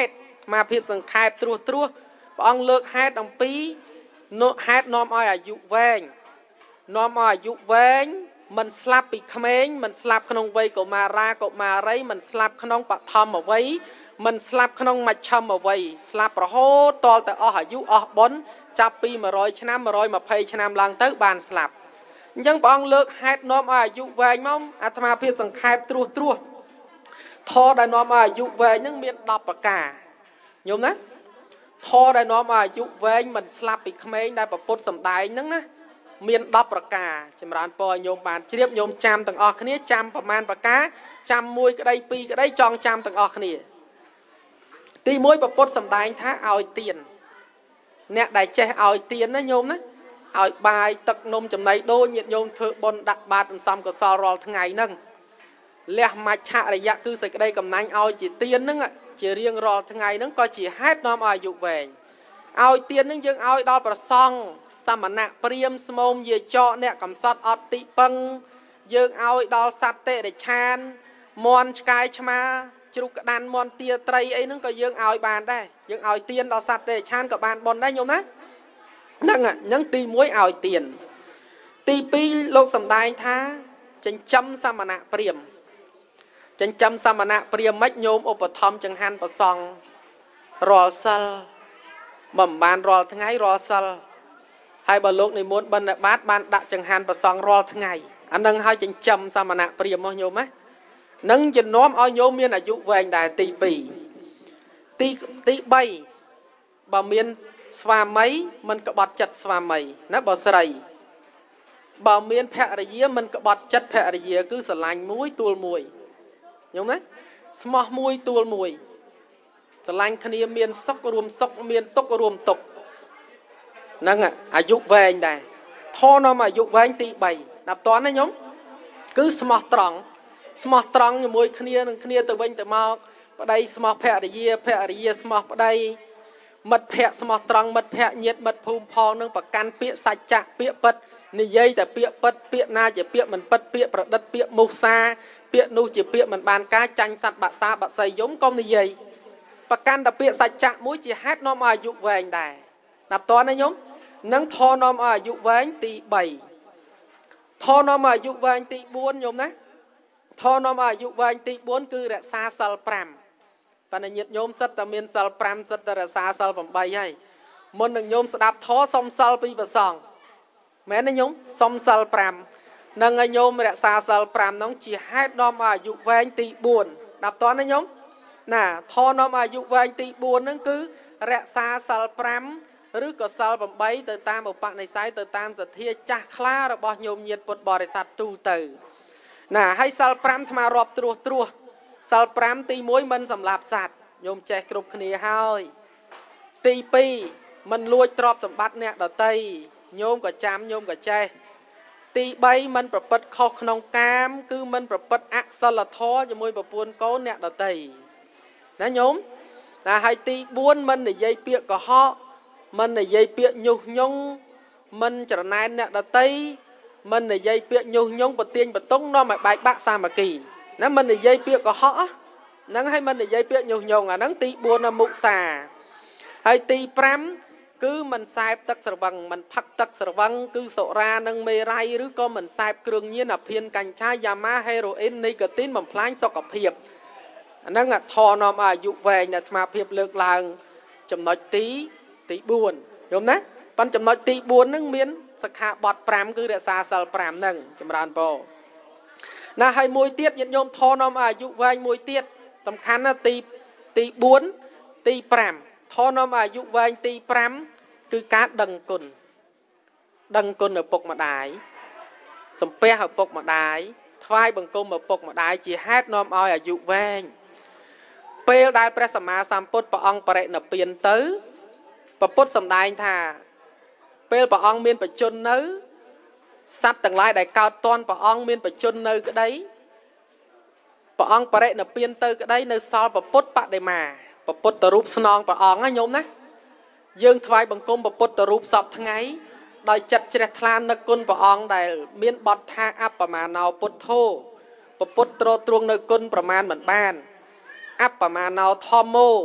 มาเพียบสังขายตรัวตรัวพระองค์เลิกแฮดองปีโนแฮดนอมอ้อยอายุแวงนอมอ้อยอายุแวงมันสลับปีเขมรมันสลับขนมไว้ก็มาราก็มาไรมันสลับขนมปะทอมเอาไว้มันสลับขนมมาชำเอาไว้สลับประโหตอแต่อ้ออายุอ้อบนจับปีมา100 ឆ្នាំ100มาเพย ឆ្នាំឡើងទៅបានស្លាប់អញ្ចឹងព្រះអង្គលើកហេតុនាំឲ្យអាយុវែងមកអាត្មាភាពសង្ខេបត្រួសត្រាសធរដែលនាំឲ្យអាយុវែងហ្នឹងមាន10ប្រការញោមណាធរដែលនាំឲ្យអាយុវែងមិនស្លាប់ពីក្មេងដែលប្រពុតសំដែងហ្នឹងណាមាន10ប្រការចម្រើនពរញោមបានជ្រាបញោមចាំទាំងអស់គ្នាចាំប្រមាណប្រការចាំមួយក្តីពីរក្តីចងចាំទាំងអស់គ្នាទី1ប្រពុតសំដែងថាឲ្យទានអ្នកដែលចេះឲ្យទានណាញោមណាឲ្យបាយទឹកនំចំណីដូរញាតិញោមធ្វើបុណ្យដាក់បាតសន្សំកុសលរាល់ថ្ងៃហ្នឹងលះមច្ឆរយៈគឺសេចក្តីកំណាញ់ឲ្យជាទានហ្នឹងជារៀងរាល់ថ្ងៃហ្នឹងក៏ជាហេតុនាំឲ្យអាយុវែងឲ្យទានហ្នឹងយើងឲ្យដល់ប្រសង់សមណៈព្រាហ្មណ៍ស្មោមយាចកអ្នកកំសត់អត់ទីពឹងយើងឲ្យដល់សត្វតិរិឆានមន់ឆ្កែឆ្មាជ្រូកក្តាន់មន់ទាត្រីអីហ្នឹងក៏យើងឲ្យបានដែរយើងឲ្យទានដល់សត្វតិរិឆានក៏បានបុណ្យដែរញោមណាហ្នឹងទី1ឲ្យទានទី2លោកសម្ដែងថាចិញ្ចឹមសមណៈព្រាហ្មណ៍ចិញ្ចឹមសមណៈព្រាហ្មណ៍មិនញោមឧបត្ថម្ភចង្ហាន់ប្រសង់រាល់សិលមិនបានរាល់ថ្ងៃរាល់សិលហើយបើលោកនិមន្តបិណ្ឌបាតបានដាក់ចង្ហាន់ប្រសង់រាល់ថ្ងៃអានឹងឲ្យចិញ្ចឹមសមណៈព្រាហ្មណ៍មកញោមណានឹងជំនុំឲ្យញោមមានអាយុវែងដែរទី2ទី3បើមានស្វាមីមិនក្បត់ចិត្តស្វាមីណាបើស្រីបើមានភរិយាមិនក្បត់ចិត្តភរិយាគឺស្រឡាញ់មួយទួលមួយញោមណាស្មោះមួយទួលមួយស្រឡាញ់គ្នាមានសុខរួមសុខមានទុក្ខរួមទុក្ខហ្នឹងអាយុវែងដែរធននាំអាយុវែងទី3ដល់តន់ណាញោមគឺស្មោះត្រង់ជាមួយគ្នានឹងគ្នាទៅវិញទៅមកប្តីស្មោះភរិយាស្មោះប្តីមិត្តភ័ក្តិស្មោះត្រង់មិត្តភ័ក្តិញាតិមិត្តភូមិផងនឹងប្រកាន់ពាក្យសច្ចៈពាក្យពិតនិយាយតែពាក្យពិតពាក្យណាជាពាក្យមិនពិតពាក្យប្រឌិតពាក្យមុសាពាក្យនោះជាពាក្យមិនបានការចាញ់សត្វបាក់សាបាក់សីយំកុំនិយាយប្រកាន់តែពាក្យសច្ចៈមួយជាហេតុនាំឲ្យអាយុវែងដែរណាប់តើណាញោមនឹងធននាំឲ្យអាយុវែងទី3ធននាំឲ្យអាយុវែងទី4ញោមណាធននាំឲ្យអាយុវែងទី4គឺរក្សាសិល5បណ្ឌញាតិញោមសិតតែមានសិល5សិតតែរក្សាសិល8ហើយមុននឹងញោមស្ដាប់ធម៌សុំសិលពីព្រះសង្ឃមែនទេញោមសុំសិល5នឹងឲ្យញោមរក្សាសិល5នោះជាហេតុនាំឲ្យអាយុវែងទី4ដល់តើណាញោមណាធននាំឲ្យអាយុវែងទី4ហ្នឹងគឺរក្សាសិល5ឬក៏សិល8ទៅតាមឧបនិស្ស័យទៅតាមសទ្ធាចាស់ខ្លារបស់ញោមញាតិពុទ្ធបរិស័ទទូទៅណាហើយសិល5ថ្មរាប់ត្រួសសិល5ទី1មិនសម្លាប់សត្វញោមចេះគ្រប់គ្នាហើយទី2មិនលួចទ្រព្យសម្បត្តិអ្នកដទៃញោមក៏ចាំញោមក៏ចេះទី3មិនប្រព្រឹត្តខុសក្នុងកាមគឺមិនប្រព្រឹត្តអសិលធម៌ជាមួយប្រពន្ធកូនអ្នកដទៃណាញោមតែហើយទី4មិននិយាយពាក្យកុហកមិននិយាយពាក្យញុះញង់មិនច្រណែនអ្នកដទៃមិននិយាយពាក្យញុះញង់ប្រទៀងបន្ទង់នាំឲ្យបែកបាក់សាមគ្គីណាមិននិយាយពាក្យកុហកហ្នឹងហើយមិននិយាយពាក្យញុះញង់អាហ្នឹងទី4មុសាហើយទី5គឺមិនសែបទឹកស្រវឹងមិនផឹកទឹកស្រវឹងគឺសុរានិងមេរ័យឬក៏មិនសែបគ្រឿងញៀនអាភៀនកញ្ឆាយ៉ាម៉ាហេរ៉ូអ៊ីននីកូទីនបំផ្លាញសុខភាពអាហ្នឹងធននាំអាយុវែងអាត្មាភាពលើកឡើងចំណុចទី4យល់ណាប៉ុន្តែចំណុចទី4ហ្នឹងមានសិក្ខាបទ5គឺរក្សាសិល5ហ្នឹងចម្រើនពរណាហើយមួយទៀតញាតិញោមធននាំអាយុវែងមួយទៀតសំខាន់ណាទី4ទី5ធននាំអាយុវែងទី5គឺការដឹងគុណឪពុកម្ដាយសំពះឪពុកម្ដាយថ្វាយបង្គំឪពុកម្ដាយជាហេតុនាំឲ្យអាយុវែងពេលដែលព្រះសម្មាសម្ពុទ្ធព្រះអង្គបរិនិព្វានទៅព្រះពុទ្ធសម្ដែងថាពេលព្រះអង្គមានបច្ចុប្បន្ននៅសត្វទាំងឡាយដែលកើតតន់ព្រះអង្គមានបច្ចុប្បន្ននៅក្តីព្រះអង្គបរិនិព្វានទៅក្តីនៅសល់ព្រះពុទ្ធបដិមាព្រះពុទ្ធរូបស្នងព្រះអង្គណាញោមណាយើងថ្វាយបង្គំព្រះពុទ្ធរូបសពថ្ងៃដោយចិត្តជ្រះថ្លានឹកគុណព្រះអង្គដែលមានបទថាអបមាណោពុទ្ធោព្រះពុទ្ធទ្រទ្រង់នៅគុណប្រមាណមិនបានអបមាណោធម្មោ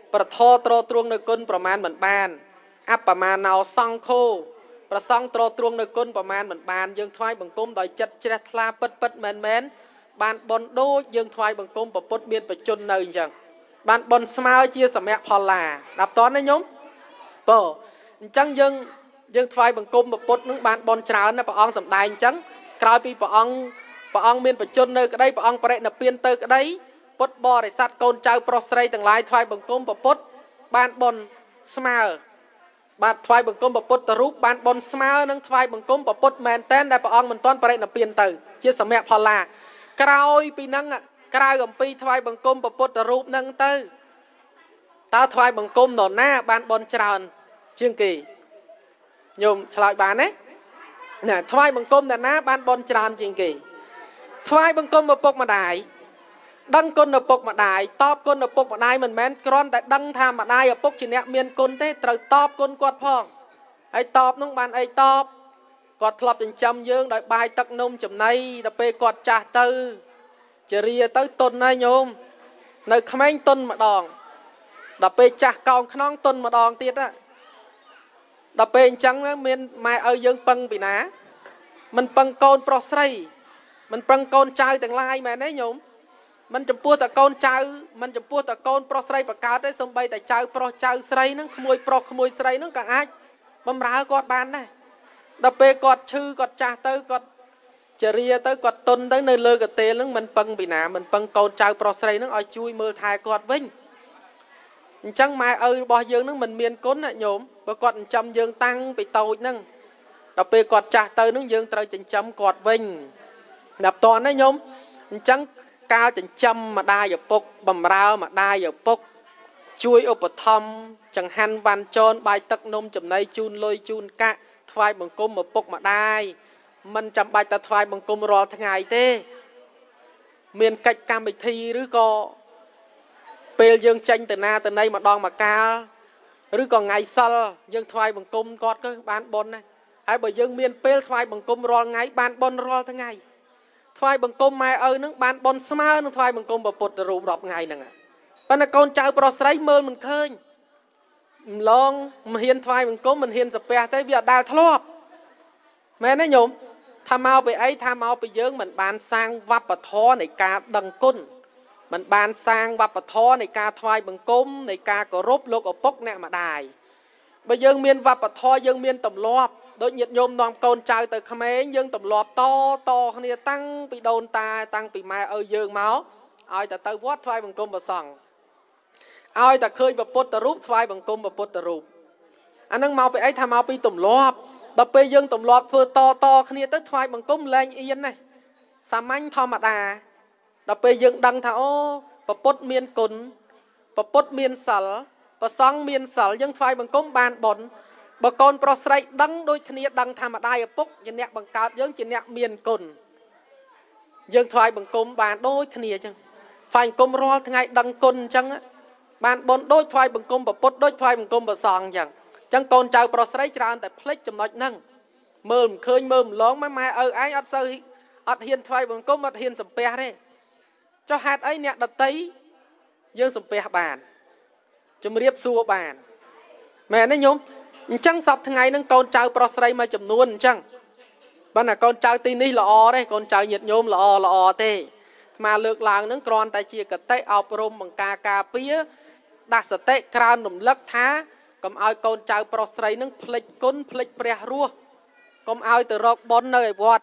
ប្រធរត្រទ្រង់នៅគុណប្រមាណមិនបានអបមាណោសង្ឃោប្រសង់ត្រទ្រង់នៅគុណប្រមាណមិនបានយើងថ្វាយបង្គំដោយចិត្តជ្រះថ្លាពិតពិតមែនមែនបានបនដូចយើងថ្វាយបង្គំប្រពុតមានបជននៅអញ្ចឹងបានបនស្មើជាសមៈផលឡាដល់តណាញោមបើអញ្ចឹងយើងថ្វាយបង្គំប្រពុតនឹងបានបនច្រើនណាព្រះអង្គសម្ដែងអញ្ចឹងក្រោយពីព្រះអង្គមានបជននៅក្តីព្រះអង្គបរិនិព្វានទៅក្តីពុទ្ធបរិស័ទកូនចៅប្រុសស្រីទាំងឡាយថ្វាយបង្គំប្រពុតបានបនស្មើបាទថ្វាយបង្គំប្រពុតរូបបានបនស្មើនឹងថ្វាយបង្គំប្រពុតមែនតែនដែលព្រះអង្គមិនទាន់បរិនិព្វានទៅជាសមៈផលឡាក្រោយពីហ្នឹងក្រៅអំពីថ្វាយបង្គំប្រពុតរូបហ្នឹងទៅតើថ្វាយបង្គំនរណាបានបនច្រើនជាងគេញោមឆ្លើយបានទេណាថ្វាយបង្គំនរណាបានបនច្រើនជាងគេថ្វាយបង្គំឪពុកម្ដាយដឹងគុណឪពុកម្ដាយតបគុណឪពុកម្ដាយមិនមែនគ្រាន់តែដឹងថាម្ដាយឪពុកជាអ្នកមានគុណទេត្រូវតបគុណគាត់ផងហើយតបនោះបានអីតបគាត់ធ្លាប់ចិញ្ចឹមយើងដោយបាយទឹកនំចំណីដល់ពេលគាត់ចាស់ទៅជរាទៅទុនហើយញោមនៅក្មេងទុនម្ដងដល់ពេលចាស់កោងខ្នងទុនម្ដងទៀតណាដល់ពេលអញ្ចឹងមានម៉ែឪយើងពឹងពីណាមិនពឹងកូនប្រុសស្រីមិនពឹងកូនចៅទាំងឡាយមែនទេញោមមិនចំពោះតែកូនចៅមិនចំពោះតែកូនប្រុសស្រីបកើតទេសូម្បីតែចៅប្រុសចៅស្រីហ្នឹងក្មួយប្រុសក្មួយស្រីហ្នឹងក៏អាចបំរើគាត់បានដែរដល់ពេលគាត់ឈឺគាត់ចាស់ទៅគាត់ជរាទៅគាត់ទុនទៅនៅលើកន្ទេលហ្នឹងមិនពឹងពីណាមិនពឹងកូនចៅប្រុសស្រីហ្នឹងឲ្យជួយមើលថែគាត់វិញអញ្ចឹងម៉ែឪរបស់យើងហ្នឹងមិនមានគុណណាញោមព្រោះគាត់ចិញ្ចឹមយើងតាំងពីតូចហ្នឹងដល់ពេលគាត់ចាស់ទៅហ្នឹងយើងត្រូវចិញ្ចឹមគាត់វិញដល់តនណាញោមអញ្ចឹងការចិញ្ចឹមម្ដាយឪពុកបំរើម្ដាយឪពុកជួយឧបត្ថម្ភចង្ហាន់វ៉ាន់ចនបាយទឹកនំចំណីជូនលុយជូនកាក់ថ្វាយបង្គំឪពុកម្ដាយមិនចាំបាច់តែថ្វាយបង្គំរាល់ថ្ងៃទេមានកិច្ចកម្មវិធីឬក៏ពេលយើងចេញទៅណាទៅណីម្ដងម្កាលឬក៏ថ្ងៃសិលយើងថ្វាយបង្គំគាត់ទៅបានបុណ្យណាហើយបើយើងមានពេលថ្វាយបង្គំរាល់ថ្ងៃបានបុណ្យរាល់ថ្ងៃថ្វាយបង្គំម៉ែឪនឹងបានបុណ្យស្មើនឹងថ្វាយបង្គំព្រះពុទ្ធរូប10ថ្ងៃហ្នឹងប៉ុន្តែកូនចៅប្រុសស្រីមើលមិនឃើញម្លងមិនហ៊ានថ្វាយបង្គំមិនហ៊ានសាពះទេវាអត់ដែលធ្លាប់មែនទេញោមថាមកពីអីថាមកពីយើងមិនបានសាងវប្បធម៌នៃការដឹងគុណមិនបានសាងវប្បធម៌នៃការថ្វាយបង្គំនៃការគោរពលោកឪពុកអ្នកម្ដាយបើយើងមានវប្បធម៌យើងមានទម្លាប់ដូចញាតិញោមនាំកូនចៅទៅក្មេងយើងទម្លាប់តគ្នាតាំងពីដូនតាតាំងពីម៉ែឪយើងមកឲ្យតែទៅវត្តថ្វាយបង្គំព្រះសង្ឃឲ្យតែឃើញព្រះពុទ្ធរូបថ្វាយបង្គំព្រះពុទ្ធរូបអានឹងមកពីអីថាមកពីទម្លាប់ដល់ពេលយើងទម្លាប់ធ្វើតគ្នាទៅថ្វាយបង្គំលែងអៀនណាសាមញ្ញធម្មតាដល់ពេលយើងដឹងថាអូព្រះពុទ្ធមានគុណព្រះពុទ្ធមានសិលព្រះសង្ឃមានសិលយើងថ្វាយបង្គំបានបុណ្យបើកូនប្រុសស្រីដឹងដូចគ្នាដឹងថាម្ដាយឪពុកជាអ្នកបង្កើតយើងជាអ្នកមានគុណយើងថ្វាយបង្គំបានដូចគ្នាអញ្ចឹងថ្វាយបង្គំរាល់ថ្ងៃដឹងគុណអញ្ចឹងបានបុណ្យដូចថ្វាយបង្គំព្រះពុទ្ធដូចថ្វាយបង្គំព្រះសង្ឃអញ្ចឹងអញ្ចឹងកូនចៅប្រុសស្រីច្រើនតែភ្លេចចំណុចហ្នឹងមើលមិនឃើញមើលម្លងម៉ែឪឯងអត់សូវអត់ហ៊ានថ្វាយបង្គំអត់ហ៊ានសំពះទេចុះហេតុអីអ្នកដតីយើងសំពះបានជំរាបសួរបានមែនទេញោមអញ្ចឹងសពថ្ងៃហ្នឹងកូនចៅប្រុសស្រីមួយចំនួនអញ្ចឹងប៉ុន្តែកូនចៅទីនេះល្អទេកូនចៅញាតិញោមល្អទេអាត្មាលើកឡើងហ្នឹងគ្រាន់តែជាកតិអប់រំបង្ការការពារដាស់សតិក្រើនរំលឹកថាកុំឲ្យកូនចៅប្រុសស្រីហ្នឹងភ្លេចគុណភ្លេចព្រះរស់កុំឲ្យទៅរកបុណ្យនៅឯវត្ត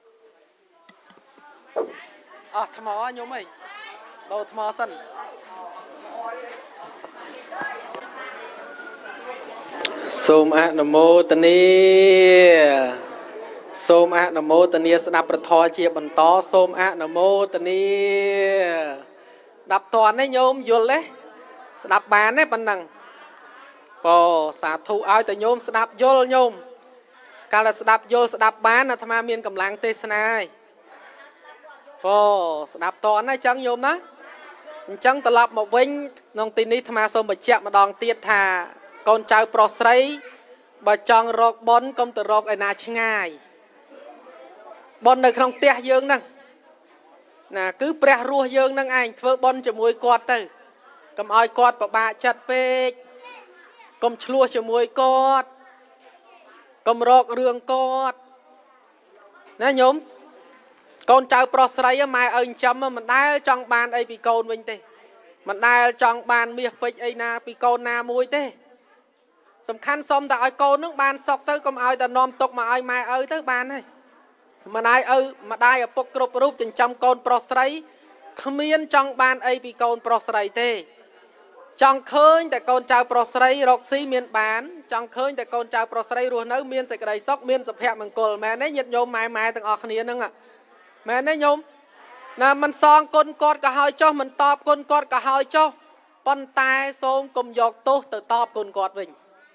អស់ថ្មញោមអីដោថ្មសិនសូមអនុមោទនាសូមអនុមោទនាស្ដាប់ប្រធរជាបន្តសូមអនុមោទនាស្ដាប់តនទេញោមយល់ទេស្ដាប់បានទេប៉ុណ្ណឹងពោសាធុឲ្យតែញោមស្ដាប់យល់ញោមកាលតែស្ដាប់យល់ស្ដាប់បានអាត្មាមានកម្លាំងទេសនាហើយពោស្ដាប់តនណាអញ្ចឹងញោមណាអញ្ចឹងត្រឡប់មកវិញក្នុងទីនេះអាត្មាសូមបញ្ជាក់ម្ដងទៀតថាកូនចៅប្រុសស្រីបើចង់រកបុណ្យកុំទៅរកឯណាឆ្ងាយបុណ្យនៅក្នុងផ្ទះយើងហ្នឹងណាគឺព្រះរស់យើងហ្នឹងឯងធ្វើបុណ្យជាមួយគាត់ទៅ cầm oi cọt bà bà chặt bê cầm chua cho mùi cọt cầm rọc rương cọt nè nhóm con cháu pro sấy mai ơn chấm mình đá trong ban ấy bị con mình tê mình đá trong ban miệt bịch ấy na bị con na mùi tê sầm khăn xong ta oi con nước ban sọc tới cầm oi ta nom tục mà oi mai ơi tới ban này mà đai ơi mà đai ở bốc rụp rụp trên trong con pro sấy khmiên trong ban ấy bị con pro sấy tê trong khơiแต่con cháu pro sấy rọc xí miền bán trong khơiแต่con cháu pro sấy ruột nấu miền sạch đầy sóc miền sập hẹp bằng cồn mẹ nấy nhiệt nhôm mai mai từng ọt khnia nâng ạ mẹ nấy nhôm nè mình son con cọt cả hai cho mình tọp con cọt cả hai cho con tai xôm cùng giọt tốt từ tọp con cọt mình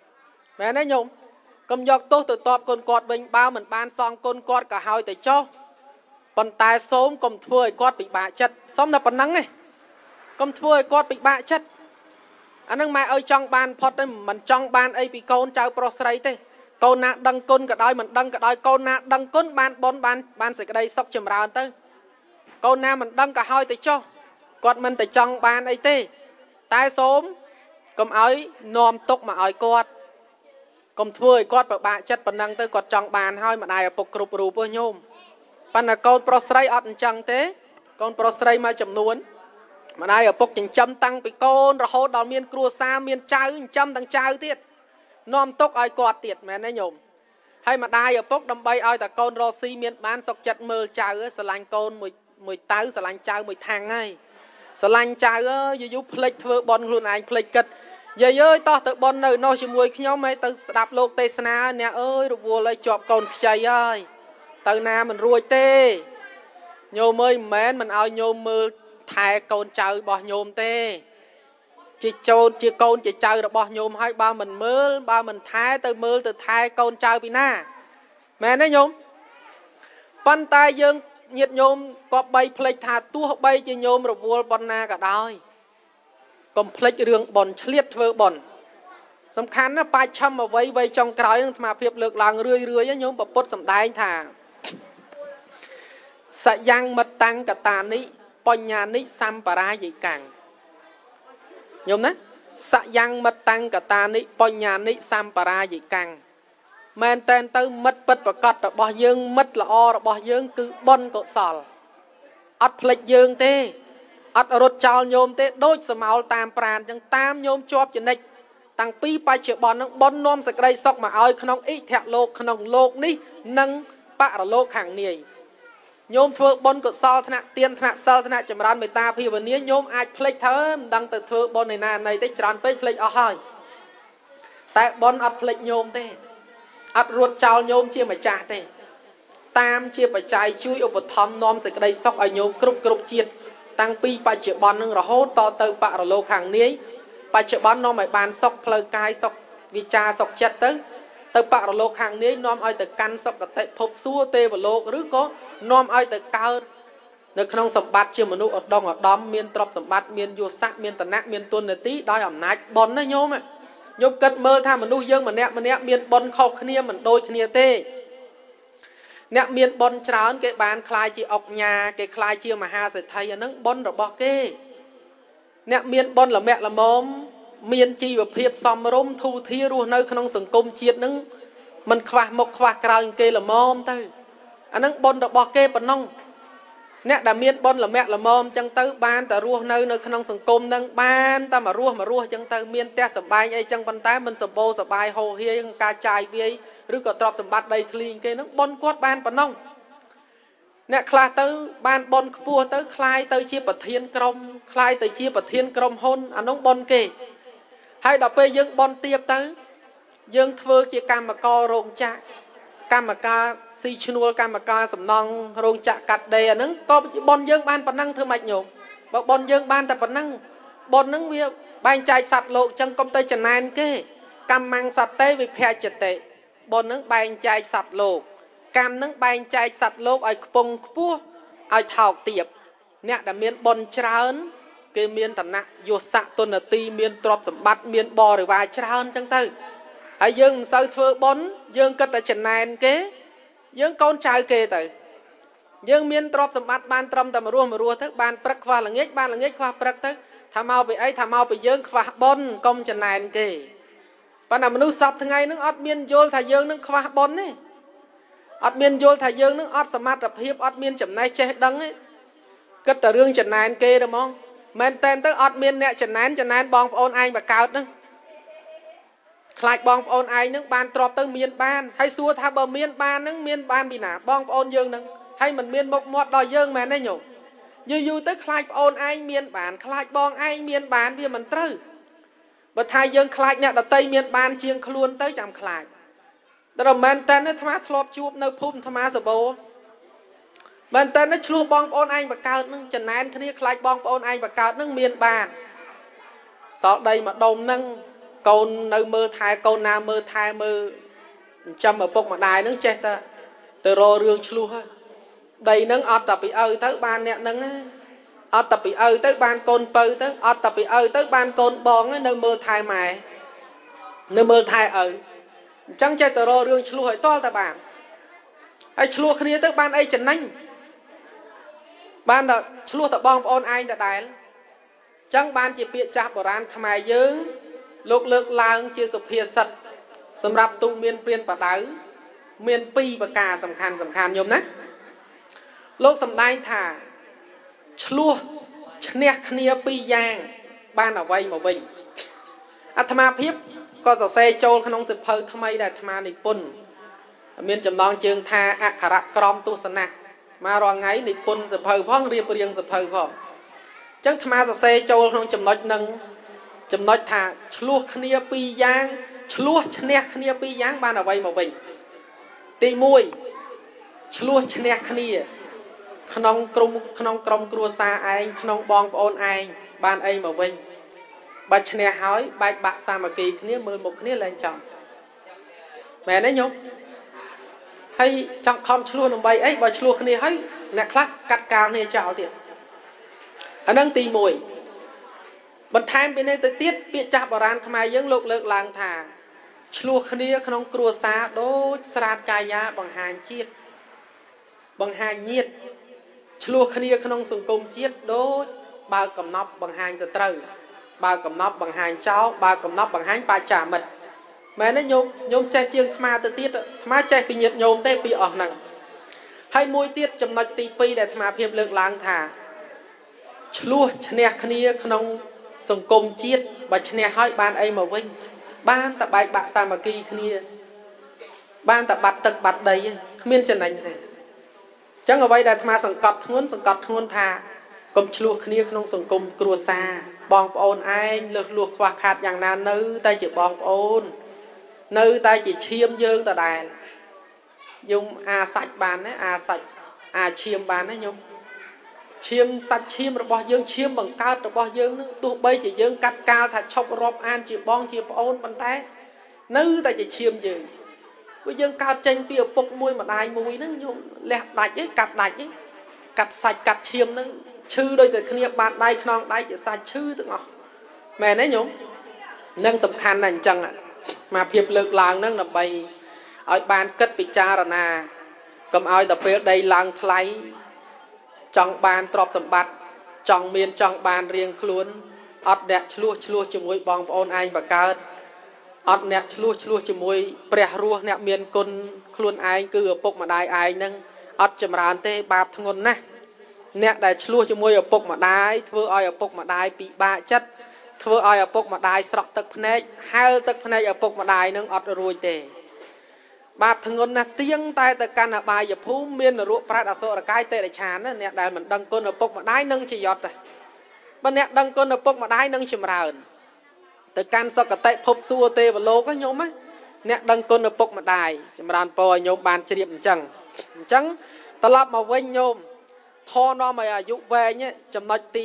mẹ nấy nhôm cùng giọt tốt từ tọp con cọt mình bao mình ban son con cọt cả hai từ cho con tai xôm cùng thưa cọt bị bạ chất xong là phần nắng này cùng thưa cọt bị bạ chất anh nâng mai ơi trong ban phật đấy mình trong ban ấy bị con cháu pro sấy thế con nát đăng côn cả đôi mình đăng cả đôi con nát đăng côn ban bốn ban sẽ cái đây sóc chầm rào tới con nam mình đăng cả hai tới cho quạt mình tới trong ban ấy tê tai sớm cầm ơi nòm tục mà ơi quạt cầm thui quạt bạc bạ chất phần năng tới quạt trong ban hai mà đài ở bục rụp rụp với nhôm ban là con pro sấy ọt chẳng thế con pro sấy mai chầm nuốn mà đài ở bục chỉnh châm tăng bị con rồi hốt đào miên cua xa miên cháo châm tăng cháo tiết nòm tục ơi quạt tiệt mẹ này nhôm hay mà đai ở bốc đâm bay ơi ta con Rossi miền bán sọc chặt mơ chào á sờ lanh con mùi táo sờ lanh chào mùi thang ấy sờ lanh chào á dù plek thưa bon luôn anh plek cật vậy ơi to tự bon nơi nó chỉ mùi khi nhau mấy tự đạp lô tê sana nè ơi rồi vua lấy chọp con chạy ơi từ na mình ruồi tê nhôm ơi mến mình ao nhôm mơ thai con chào bỏ nhôm tê chỉ trôn chỉ con chỉ chơi được bỏ nhôm hai ba mình mơ ba mình thái từ thái con chơi bị na mẹ nói nhôm pan tay dương nhiệt nhôm có bay plek thà tua bay chỉ nhôm rồi vua bon na cả đôi còn plek riêng bon chliết thưa bonสำคัญนะไปชำมาไว้จงกลายนั่งมาเพียบเลือกลางเรื่อยๆโยมแบบปดสำได้ถ่าสยังมัดตังกตานิปัญญานิสัมปรายิกังโยมนะสยังมัดตังกตานิปัญญานิสัมปรายิกังแมนเตนเตอมัดปัดประกอบระบอบยืงมัดละอระบอบยืงคือบนกศลอัดเพลกยืงเตอัดรถจอลโยมเตโดยสมาลตามปราณยังตามโยมจอบจนิกตั้งปีไปเชื่อบอลนั่งบนน้อมสกายซอกมาเอาขนมอิแทะโลกขนมโลกนี้นั่งปะระโลกขังเนี่ยโยมเถื่อบนกศลธนะเตียนธนะเซลธนะจำรันเมตาพี่วันนี้โยมอาจเพลกเทิมดังแต่เถื่อบนในนาในเตจรันไปเพลกเอาให้แต่บอลอัดเพลกโยมเตอัดรถเจ้าโยมเชี่ยมาจ่าเตตามเชี่ยปัจจัยช่วยอุปธรรมน้อมสกายซอกเอาโยมกรุบเจียดตั้งปีไปเชื่อบอลนั่งระโหต่อเติมปะระโลกขังนี้ปัจจุบันน้อมไปบานซอกเพลกายซอกวิจาซอกเจ็ดเติมปะระโลกขังนี้น้อมเอาแต่กันซอกกระเตะพบซัวเตวโลกหรือก็น้อมเอาแต่เกิดในขนมสมบัติเชื่อมนุษย์อดดองอดดอมเมียนตรบสมบัติเมียนโยสะเมียนตนะเมียนตุนเนตีได้อำนาจบอลนะโยมโยมเกิดเมื่อถ้ามนุษย์เยอะมันเนี้ยเมียนบอลเข้าขณีมันโดยขณีเต้เนี่ยเมียนบอลช้อนเกบานคลายจีออกยาเกคลายเชื่อมหาเศรษฐีนั่งบอลระบอกเกเนี่ยเมียนบอลละแม่ละมอมเมียนจีแบบเพียบซอมร่มทูที่รู้ในขนมสังคมเชียดนั่งมันคว้าหมกคว้ากลางเกละมอมเต้อันนั้นบอลระบอกเกปนน้องเนี่ยแต่เมียนบอลละแม่ละมอมจังเต้บ้านแต่รู้ในขนมสังคมนั่งบ้านแต่มารู้จังเต้เมียนแต่สบายไอจังปันแต่มันสบโบสบายโฮเฮียกาจายเวียหรือก็ตรอบสมบัติใดทลีเกนั่งบอลกวดบ้านปนน้องเนี่ยคลายเต้บ้านบอลปัวเต้คลายเต้เชี่ยปะเทียนกรมคลายเต้เชี่ยปะเทียนกรมฮนอันน้องบอลเกให้ดอกไปยังบอลเตียบเต้ยังเฟื่อเชี่ยกรรมกรโรงจักกรรมกาซีชนัวกรรมกาสำนองโรงจักกัดเดย์นั่งก็บอลยังบ้านปนนั่งเธอไม่หยกบอกบอลยังบ้านแต่ปนนั่งบอลนั่งเวียบานใจสัตว์โลกจังกรมเตจันนานเกกรรมมังสัตว์เตวิแพรจิตเตบอลนั่งบานใจสัตว์โลกกรรมนั่งบานใจสัตว์โลกไอ้ปงปัวไอ้เท่าเตียบเนี่ยแต่เมียนบอลเช้าเกเมียนตนะโยสะตุนตีเมียนตรอบสมบัติเมียนบอหรือว่าเช้าจังเตอไอ้ยังเสือเฟือบอลยังก็แต่จันนานเกยังก้อนชายเกเตยังเมียนตรอบสมบัติบ้านตรมแต่มารัวทั้งบ้านปรักว่าหลังเงี้ยบ้านหลังเงี้ยว่าปรักทั้ง tham mau bị ấy tham mau bị dương khóa bon công chân này kì bạn nàoមនុស្សសពថ្ងៃនឹងអត់មានយល់ថាយើងនឹងខ្វះបុណ្យទេអត់មានយល់ថាយើងនឹងអត់សមត្ថភាពអត់មានចំណេះចេះដឹងទេគិតតែរឿងចំណែនគេទេហ្មងមែនតែនទៅអត់មានអ្នកចំណែនបងប្អូនឯងបកើតហ្នឹងខ្លាចបងប្អូនឯងនឹងបានទ្របទៅមានបានហើយសួរថាបើមានបាននឹងមានបានពីណាបងប្អូនយើងនឹងហើយមិនមានមុខមាត់ដល់យើងមែនទេញោមយូរទៅខ្លាចប្អូនឯងមានបានខ្លាចបងឯងមានបានវាមិនត្រូវបើថាយើងខ្លាចអ្នកដតីមានបានជាងខ្លួនទៅចាំខ្លាចតែមែនតែនអាត្មាធ្លាប់ជួបនៅភូមិអាត្មាសបោមែនតែនឆ្លោះបងប្អូនឯងបកើតនឹងចំណែនគ្នាខ្លាចបងប្អូនឯងបកើតនឹងមានបានសល់ដីមួយដុំនឹងកូននៅមើលថែកូនណាមើលថែមើលចាំឪពុកម្ដាយនឹងចេះតែទៅរករឿងឆ្លោះហើយដីនឹងអត់តែពីឪទៅបានអ្នកនឹងអត់តែពីឪទៅបានកូនពៅទៅអត់តែពីឪទៅបានកូនបងនៅមើលថែម៉ែនៅមើលថែឪអញ្ចឹងចេះតែរករឿងឆ្លោះឲ្យតល់តែបានហើយឆ្លោះគ្នាទៅបានអីចំណេញបានតែឆ្លោះតែបងប្អូនឯងដដែលអញ្ចឹងបានជាពាក្យចាស់បុរាណខ្មែរយើងលោកលើកឡើងជាសុភាសិតសម្រាប់ទូមានព្រានបដៅមាន2ប្រការសំខាន់ញោមណាលោកសម្ដែងថាឆ្លោះឈ្នះគ្នា2យ៉ាងបានអ្វីមកវិញអាត្មាភាពក៏សរសេរចូលក្នុងសិភៅថ្មីដែលអាត្មានិពន្ធមានចំណងជើងថាអក្ខរក្រមទស្សនៈមករងថ្ងៃនិពន្ធសិភៅផងរៀបរៀងសិភៅផងអញ្ចឹងអាត្មាសរសេរចូលក្នុងចំណុចនឹងចំណុចថាឆ្លោះគ្នា2យ៉ាងឆ្លោះឈ្នះគ្នា2យ៉ាងបានអ្វីមកវិញទី1ឆ្លោះឈ្នះគ្នាក្នុងក្រុមគ្រួសារឯងក្នុងបងប្អូនឯងបានអីមកវិញបើឈ្នះហើយបែកបាក់សាមគ្គីគ្នាមើលមុខគ្នាឡើងចំមែនទេញោមហើយចង់ខំឆ្លោះដើម្បីអីបើឆ្លោះគ្នាហើយអ្នកខ្លះកាត់កាលគ្នាចោលទៀតអានឹងទី1បន្ថែមពីនេះទៅទៀតពាក្យចាស់បុរាណខ្មែរយើងលោកលើកឡើងថាឆ្លោះគ្នាក្នុងគ្រួសារដូចស្រាតកាយាបង្ហាញជាតិបង្ហាញញាតិឆ្លោះគ្នាក្នុងសង្គមជាតិដូចបើកំណប់បង្ហាញសត្រូវបើកំណប់បង្ហាញចោលបើកំណប់បង្ហាញបច្ចាមិត្តមែនទេញោមចេះជាងអាត្មាទៅទៀតអាត្មាចេះពីញាតិញោមទេពីអស់ហ្នឹងហើយមួយទៀតចំណុចទី2ដែលអាត្មាភាពលើកឡើងថាឆ្លោះឈ្នះគ្នាក្នុងសង្គមជាតិបើឈ្នះហើយបានអីមកវិញបានតែបែកបាក់សាមគ្គីគ្នាបានតែបាត់ទឹកបាត់ដីគ្មានចំណេញទេអញ្ចឹងអ្វីដែលអាត្មាសង្កត់ធ្ងន់ថាកុំឆ្លោះគ្នាក្នុងសង្គមគ្រួសារបងប្អូនឯងលើសលួសខ្វះខាតយ៉ាងណានៅតែជាបងប្អូននៅតែជាឈាមយើងដដែលយំអាសាច់បានណាអាសាច់អាឈាមបានណាញោមឈាមសាច់ឈាមរបស់យើងឈាមបង្កើតរបស់យើងនឹងទោះបីជាយើងកាត់កាលថាឈប់រាប់អានជាបងជាប្អូនប៉ុន្តែនៅតែជាឈាមយើងព្រោះយើងកើតចេញពីឪពុកមួយម្ដាយមួយហ្នឹងញោមលះដាច់ឯងកាត់ដាច់ឯងកាត់សាច់កាត់ឈាមហ្នឹងឈឺដូចតែគ្នាបាតដៃខ្នងដៃជាសាច់ឈឺទាំងអស់មែនទេញោមនឹងសំខាន់ណាស់អញ្ចឹងមកភាពលើកឡើងហ្នឹងដើម្បីឲ្យបានគិតពិចារណាកុំឲ្យតែពេលដីឡើងថ្លៃចង់បានទ្រព្យសម្បត្តិចង់មានចង់បានរៀងខ្លួនអត់អ្នកឆ្លោះជាមួយបងប្អូនឯងបកើតអត់អ្នកឆ្លោះជាមួយព្រះរស់អ្នកមានគុណខ្លួនឯងគឺឪពុកម្ដាយឯងហ្នឹងអត់ចម្រើនទេបាបធ្ងន់ណាស់អ្នកដែលឆ្លោះជាមួយឪពុកម្ដាយធ្វើឲ្យឪពុកម្ដាយពិបាកចិត្តធ្វើឲ្យឪពុកម្ដាយស្រក់ទឹកភ្នែកហែលទឹកភ្នែកឪពុកម្ដាយនឹងអត់រួចទេបាបធ្ងន់ណាស់ទៀងតែទៅកាន់អបាយភូមិមាននរកប្រែតអសុរកាយតិរិឆានអ្នកដែលមិនដឹងគុណឪពុកម្ដាយនឹងជាយត់បើអ្នកដឹងគុណឪពុកម្ដាយនឹងចម្រើនទៅកាន់សុគតិភពសួគ៌ទេវលោកញោមអ្នកដឹងគុណឪពុកម្ដាយចម្រើនពរឲ្យញោមបានជ្រាបអញ្ចឹងត្រឡប់មកវិញញោមធននាំឲ្យអាយុវែងចំណុចទី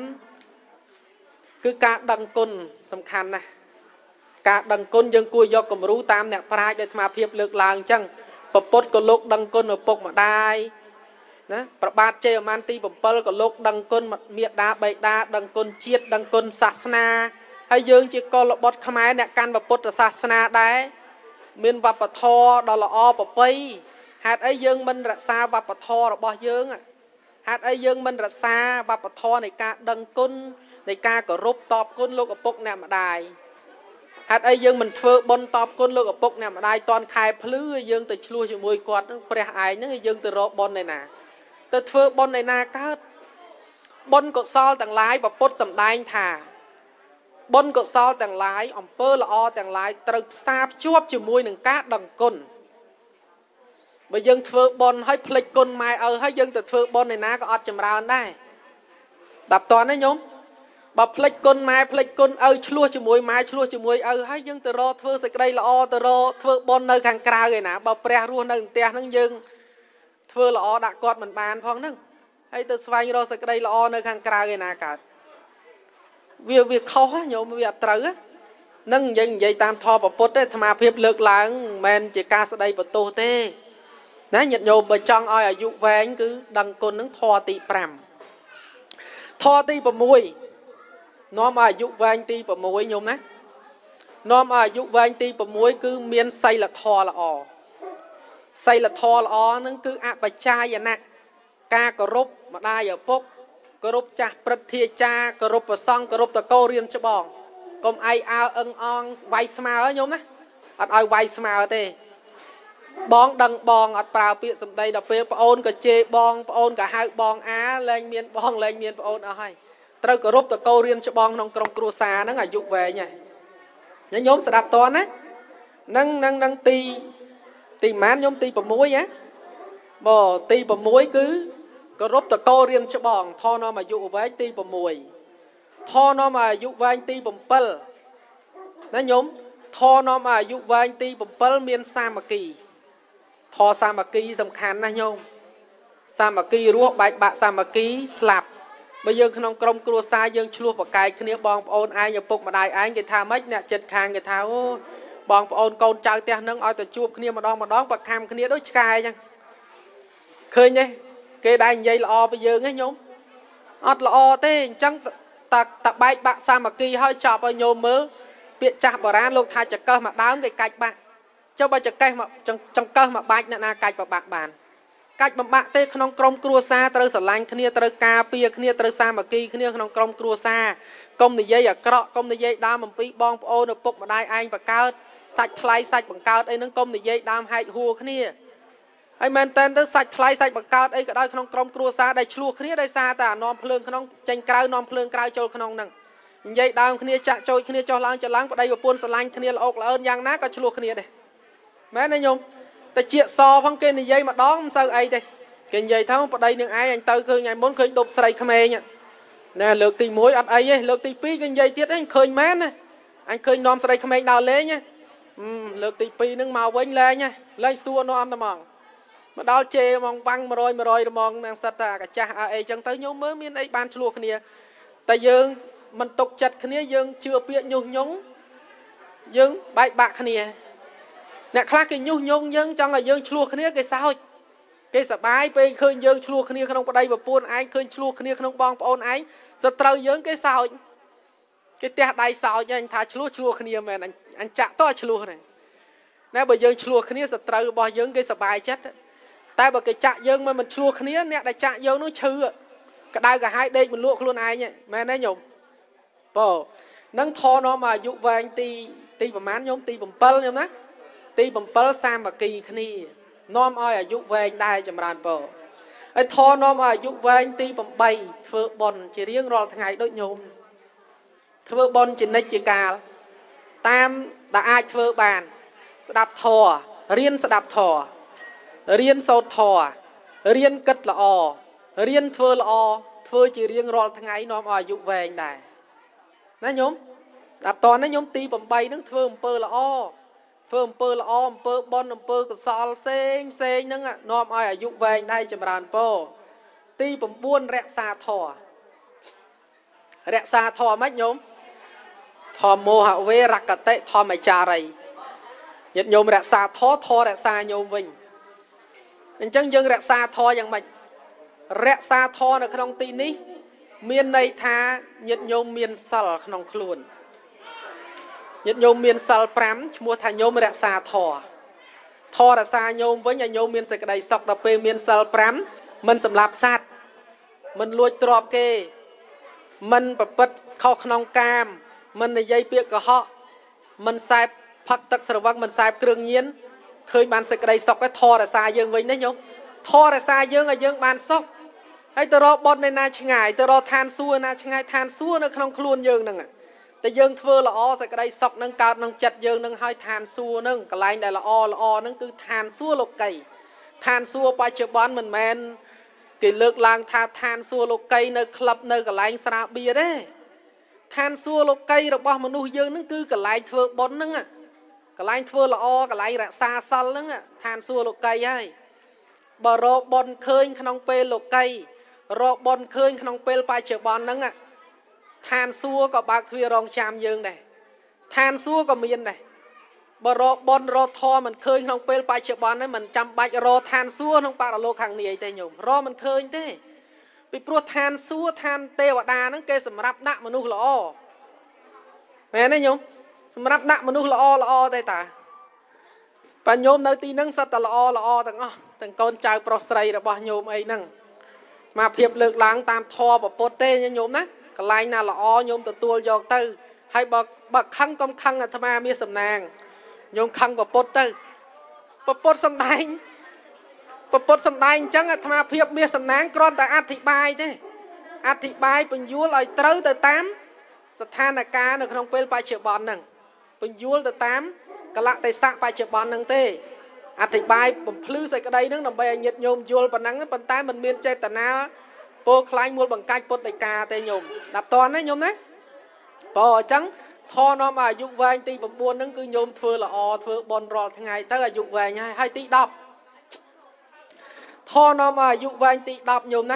5គឺការដឹងគុណសំខាន់ណាស់ការដឹងគុណយើងគួរយកគំរូតាមអ្នកប្រាជ្ញដែលអាត្មាភាពលើកឡើងអញ្ចឹងពពុទ្ធក៏លោកដឹងគុណឪពុកម្ដាយណាប្របាទជ័យអមានទី7ក៏លោកដឹងគុណមេដាបេដាដឹងគុណជាតិដឹងគុណសាសនាហើយយើងជាកុលបុត្រខ្មែរអ្នកកាន់ពុទ្ធសាសនាដែរមានវប្បធម៌ដ៏ល្អប្រពៃហេតុអីយើងមិនរក្សាវប្បធម៌របស់យើងហេតុអីយើងមិនរក្សាវប្បធម៌នៃការដឹងគុណในการก็รบตอบគុณลูกอปุกแนมได้หากไอ้ยังมันเฟือบนตอบกุนลูกกับปกเนี่ยมาได้ตอนคายพลื้ยังแต่ช่วยช่วยมวยกอดนั่งเปรี้ยไอ้นั่งยังแต่รบบนในนาแต่เฟือบนในนาก็บนก็ซ้อต่างหลายแบบปดสำได้ถ่าบนก็ซ้อต่างหลายอมเปอร์ละอต่างหลายตรึกซาบชวบช่วยมวยหนึ่งก้าดังกุนไปยังเฟือบนให้พลิกกุนมาให้ยังแต่เฟือบนในนาก็อดจำราวได้ดับตอนนั้นยมบ่พลิกกุนไม้พลิกกุนช่วยช่วยไม้ช่วยช่วยให้ยังแต่รอเธอสักได้ละอแต่รอเธอบนในข้างกลางเลยนะบ่เปรี้ยรัวนั่งเตี้ยนั่งยังเธอละอดักกอดมันบานพองนั่งให้แต่สวายรอสักได้ละอในข้างกลางเลยนะกัดviệcเขาฮะโยมviệcตรึนั่งยังยัยตามทอปปดได้ธรรมาเพียบเลิกล้างแมนจะกาสดายประตูเต้นะหยัดโยมไปจังอ้อยอายุแหวงคือดังคนนั่งทอตีแปรมทอตีประมวยน้อมอายุแวงตีประมวยโยมนะน้อมอายุแวงตีประมวยคือเมียนไซละทอละอไซละทอละอนั่นคืออปัจจายนะกากรบมาได้อย่าพกกรบจ่าประเทียจากรบประซองกรบตะโกเรียนจะบอกกรมไออาเอิงอองไวสมาโยมนะอัดไอไวสมาเต้บองดังบองอัดปลาเปียสมได้ดับเปียปโอนกับเจบองปโอนกับหายบองอาแรงเมียนบองแรงเมียนปโอนเอาให้ตรึกรบตะโกเรียนจะบองน้องกรมครัวซานั่งอายุเวงไงโยมสดับตอนนะนั่งตีมันโยมตีปมวยนะบ่ตีปมวยคือกรบตะโกเรียนจะบองทอนอมาอายุเวงตีปมวยทอนอมาอายุเวงตีปมเปิลนะโยมทอนอมาอายุเวงตีปมเปิลเมียนสามัคคีทอสามัคคีสำคัญนะโยมสามัคคีรู้ใบบะสามัคคีสลับไปยังขนมกรมครัวซายังชัวปากไก่ขณีบองปอนไอยังปกมาได้ไอยังทำไม่เนี่ยจัดคางยังทำบองปอนกอนเจ้าเตี้ยนั่งเอาแต่ชัวขณีมาดองปากคำขณีด้วยกายยังเคยไงเคยได้ยังละอไปยังไงโยมอัดละอเต้จังตักใบบะสามัคคีให้จับไปโยมมือเปียจับโบราณลูกทายจะเกิดมาดาวไก่บะเจ้าใบจะไก่มาจังเกิดมาใบเนี่ยนาไก่ปะบานกัดบำบัดเตะขนมกรมครัวซาตรึสลังขณีตรึกาเปียขณีตรึสามัคคีขณีขนมกรมครัวซากรมนิยายกระกรมนิยายดามปีบองโอนปกมาได้ไอ้ปากเก้าสัตว์ทลายสัตว์บังเก้าไอ้นั่งกรมนิยายดามให้หัวขณีไอ้แมนเต้นสัตว์ทลายสัตว์บังเก้าไอ้ก็ได้ขนมกรมครัวซาได้ชลัวขณีได้ซาแต่นอมเพลิงขนมจังกลาวนอมเพลิงกลายโจขนมนั่งนิยายดามขณีจะโจขณีโจล้างจะล้างปได้แบบปนสลังขณีละอกละเอิญยังนะก็ชลัวขณีได้แม่นายโยมแต่เจี๊ยซอพังเกนิยายมาดองเซอร์ไอ้เด้เก่งใหญ่ทั้งประเดี๋ยวหนึ่งไอ้ยังเตยเคยไงmuốnเคยđục sậy khmerเนี่ยnè lược tì muối ăn ấy lược tì pi ก่งใหญ่tiết anhเคยแม่นนะanhเคยนอมสไลด์ขมิ้นดาวเล่เนี่ยลược tì piนึงมาเว้นเลยเนี่ยเลยซัวนอมตะมองมาดาวเจมองบังมาโรยมองนางสัตตากระจ่าไอ้จังเตยโยมเมื่อมีไอ้บานชลัวขณีแต่ยังมันตกจัดขณียังเชื่อเปียยุ่งยงยังใบปะขณีเนี่ยคลากิยุ่งยงยังจังlàยังชลัวขณีcái sao cáiสบายไปเคยยังชลัวขณีขนมปลาได้แบบปูนไอ้เคยชลัวขณีขนมบองปอนไอ้สตรยังcái sao cáiเตะได้saoยังท่าชลัวขณีแม่อันจะต่อชลัวnày nè bởiยังชลัวขณีสตรบ่ยังcáiสบายchếtแต่bởi cáiจะยังมันชลัวขณีเนี่ยได้จะยังnóชื่อกระได้กระหายเด็กมันลวกluônไอ้เนี่ยแม่นายโยมปอนั่งทอnó mà dụ về anhตีประมาณโยมตีผมเปิลโยมนะตีผมเปิลสามบักกีขณีน้อมอ้อยอายุเวงได้จำรานเปล่าไอ้ทอน้อมอายุเวงตีผมใบเฟือบอลจะเรียงรอทั้งไงด้วยโยมเฟือบอลจะในจีกาตามแต่อาเฟือบานสดับทอเรียนสดับทอเรียนโซทอเรียนกัดละอเรียนเฟือละอเฟือจะเรียงรอทั้งไงน้อมอายุเวงได้นะโยมดับตอนนั้นโยมตีผมใบนึกเฟือเปิลละอเพิ่มเปิลละอมเปิลบอลเปิลกสอลเซงนั่งอ่ะนอมอ้อยอายุแวงได้จำรานโปตีผมบ้วนแระซาทอไหมโยมทอโมหะเวรักกะเตะทอไม่จาไรยัดโยมแระซาทอแระซาโยมวิ่งจังยังแระซาทออย่างไรแระซาทอในขนมตีนี้เมียนในท่ายัดโยมเมียนสัลขนมคลุนยัดโยมเมียนสัลพรำมัวทานโยมรักษาทอรักษาโยมไว้ยัดโยมเมียนใส่กระไดซอกตะเปเมียนสัลพรำมันสำหรับสัตว์มันลวดตรอบเก mình bật bật khâu khăn cam mình là dây bịa của họ mình sai phát tắc sở vắc mình sai krương nhiên khơi bạn sẽ đây sọc cái thò là xa dương với đấy nhung thò là xa dương ở dương bạn sọc hay từ đó bọn này na ngài từ đó than xua na ngài than xua nó không luôn dương nèแต่យើងធ្វើល្អសេចក្តីសុខនឹងកើតក្នុងចិត្តយើងនឹងឲ្យឋានសួគ៌នឹងកន្លែងដែលល្អល្អនឹងគឺឋានសួគ៌លោកីឋានសួគ៌បច្ចុប្បន្នមិនមែនគេលើកឡើងថាឋានសួគ៌លោកីនៅក្លឹបនៅកន្លែងស្រាបៀរទេឋានសួគ៌លោកីរបស់មនុស្សយើងនឹងគឺកន្លែងធ្វើបុណ្យហ្នឹងកន្លែងធ្វើល្អកន្លែងរក្សាសិលហ្នឹងឋានសួគ៌លោកីហើយបើរកបុណ្យឃើញក្នុងពេលលោកីរកបុណ្យឃើញក្នុងពេលបច្ចុប្បន្នហ្នឹងឋានសួគ៌ក៏បើកទ្វាររងចាំយើងដែរឋានសួគ៌ក៏មានដែរបើរកបុណ្យរកធម៌មិនឃើញក្នុងពេលបច្ចុប្បន្នហ្នឹងមិនចាំបាច់រកឋានសួគ៌ក្នុងបរិលោកខាងនេះអីទេញោមរកមិនឃើញទេពីព្រោះឋានសួគ៌ឋានទេវតាហ្នឹងគេសម្រាប់ដាក់មនុស្សល្អមែនទេញោមសម្រាប់ដាក់មនុស្សល្អល្អទេតាបើញោមនៅទីហ្នឹងសិតតែល្អល្អទាំងអស់ទាំងកូនចៅប្រុសស្រីរបស់ញោមអីហ្នឹងមកភាពលើកឡើងតាមធម៌ពុទ្ធទេញោមណាកន្លែងណាល្អញោមទទួលយកទៅហើយបើខឹងកុំខឹងអាត្មាមានសំណាងញោមខឹងពុទ្ធទៅពុទ្ធសំដែងអញ្ចឹងអាត្មាភាពមានសំណាងគ្រាន់តែអធិប្បាយទេអធិប្បាយបញ្យល់ឲ្យត្រូវទៅតាមស្ថានភាពនៅក្នុងពេលបច្ចុប្បន្នហ្នឹងបញ្យល់ទៅតាមកលៈទេសៈបច្ចុប្បន្នហ្នឹងទេអធិប្បាយបំភ្លឺសេចក្តីហ្នឹងដើម្បីឲ្យញាតិញោមយល់ប៉ុណ្ណឹងប៉ុន្តែมันមានចេតនាពោខ្លាញ់មូលបង្កាច់ពុទ្ធដីកាទេញោមដល់តន់ណាញោមណាបើអញ្ចឹងធននាំអាយុវែងទី9ហ្នឹងគឺញោមធ្វើល្អធ្វើបុណ្យរាល់ថ្ងៃទៅអាយុវែងហើយទី10ធននាំអាយុវែងទី10ញោមណា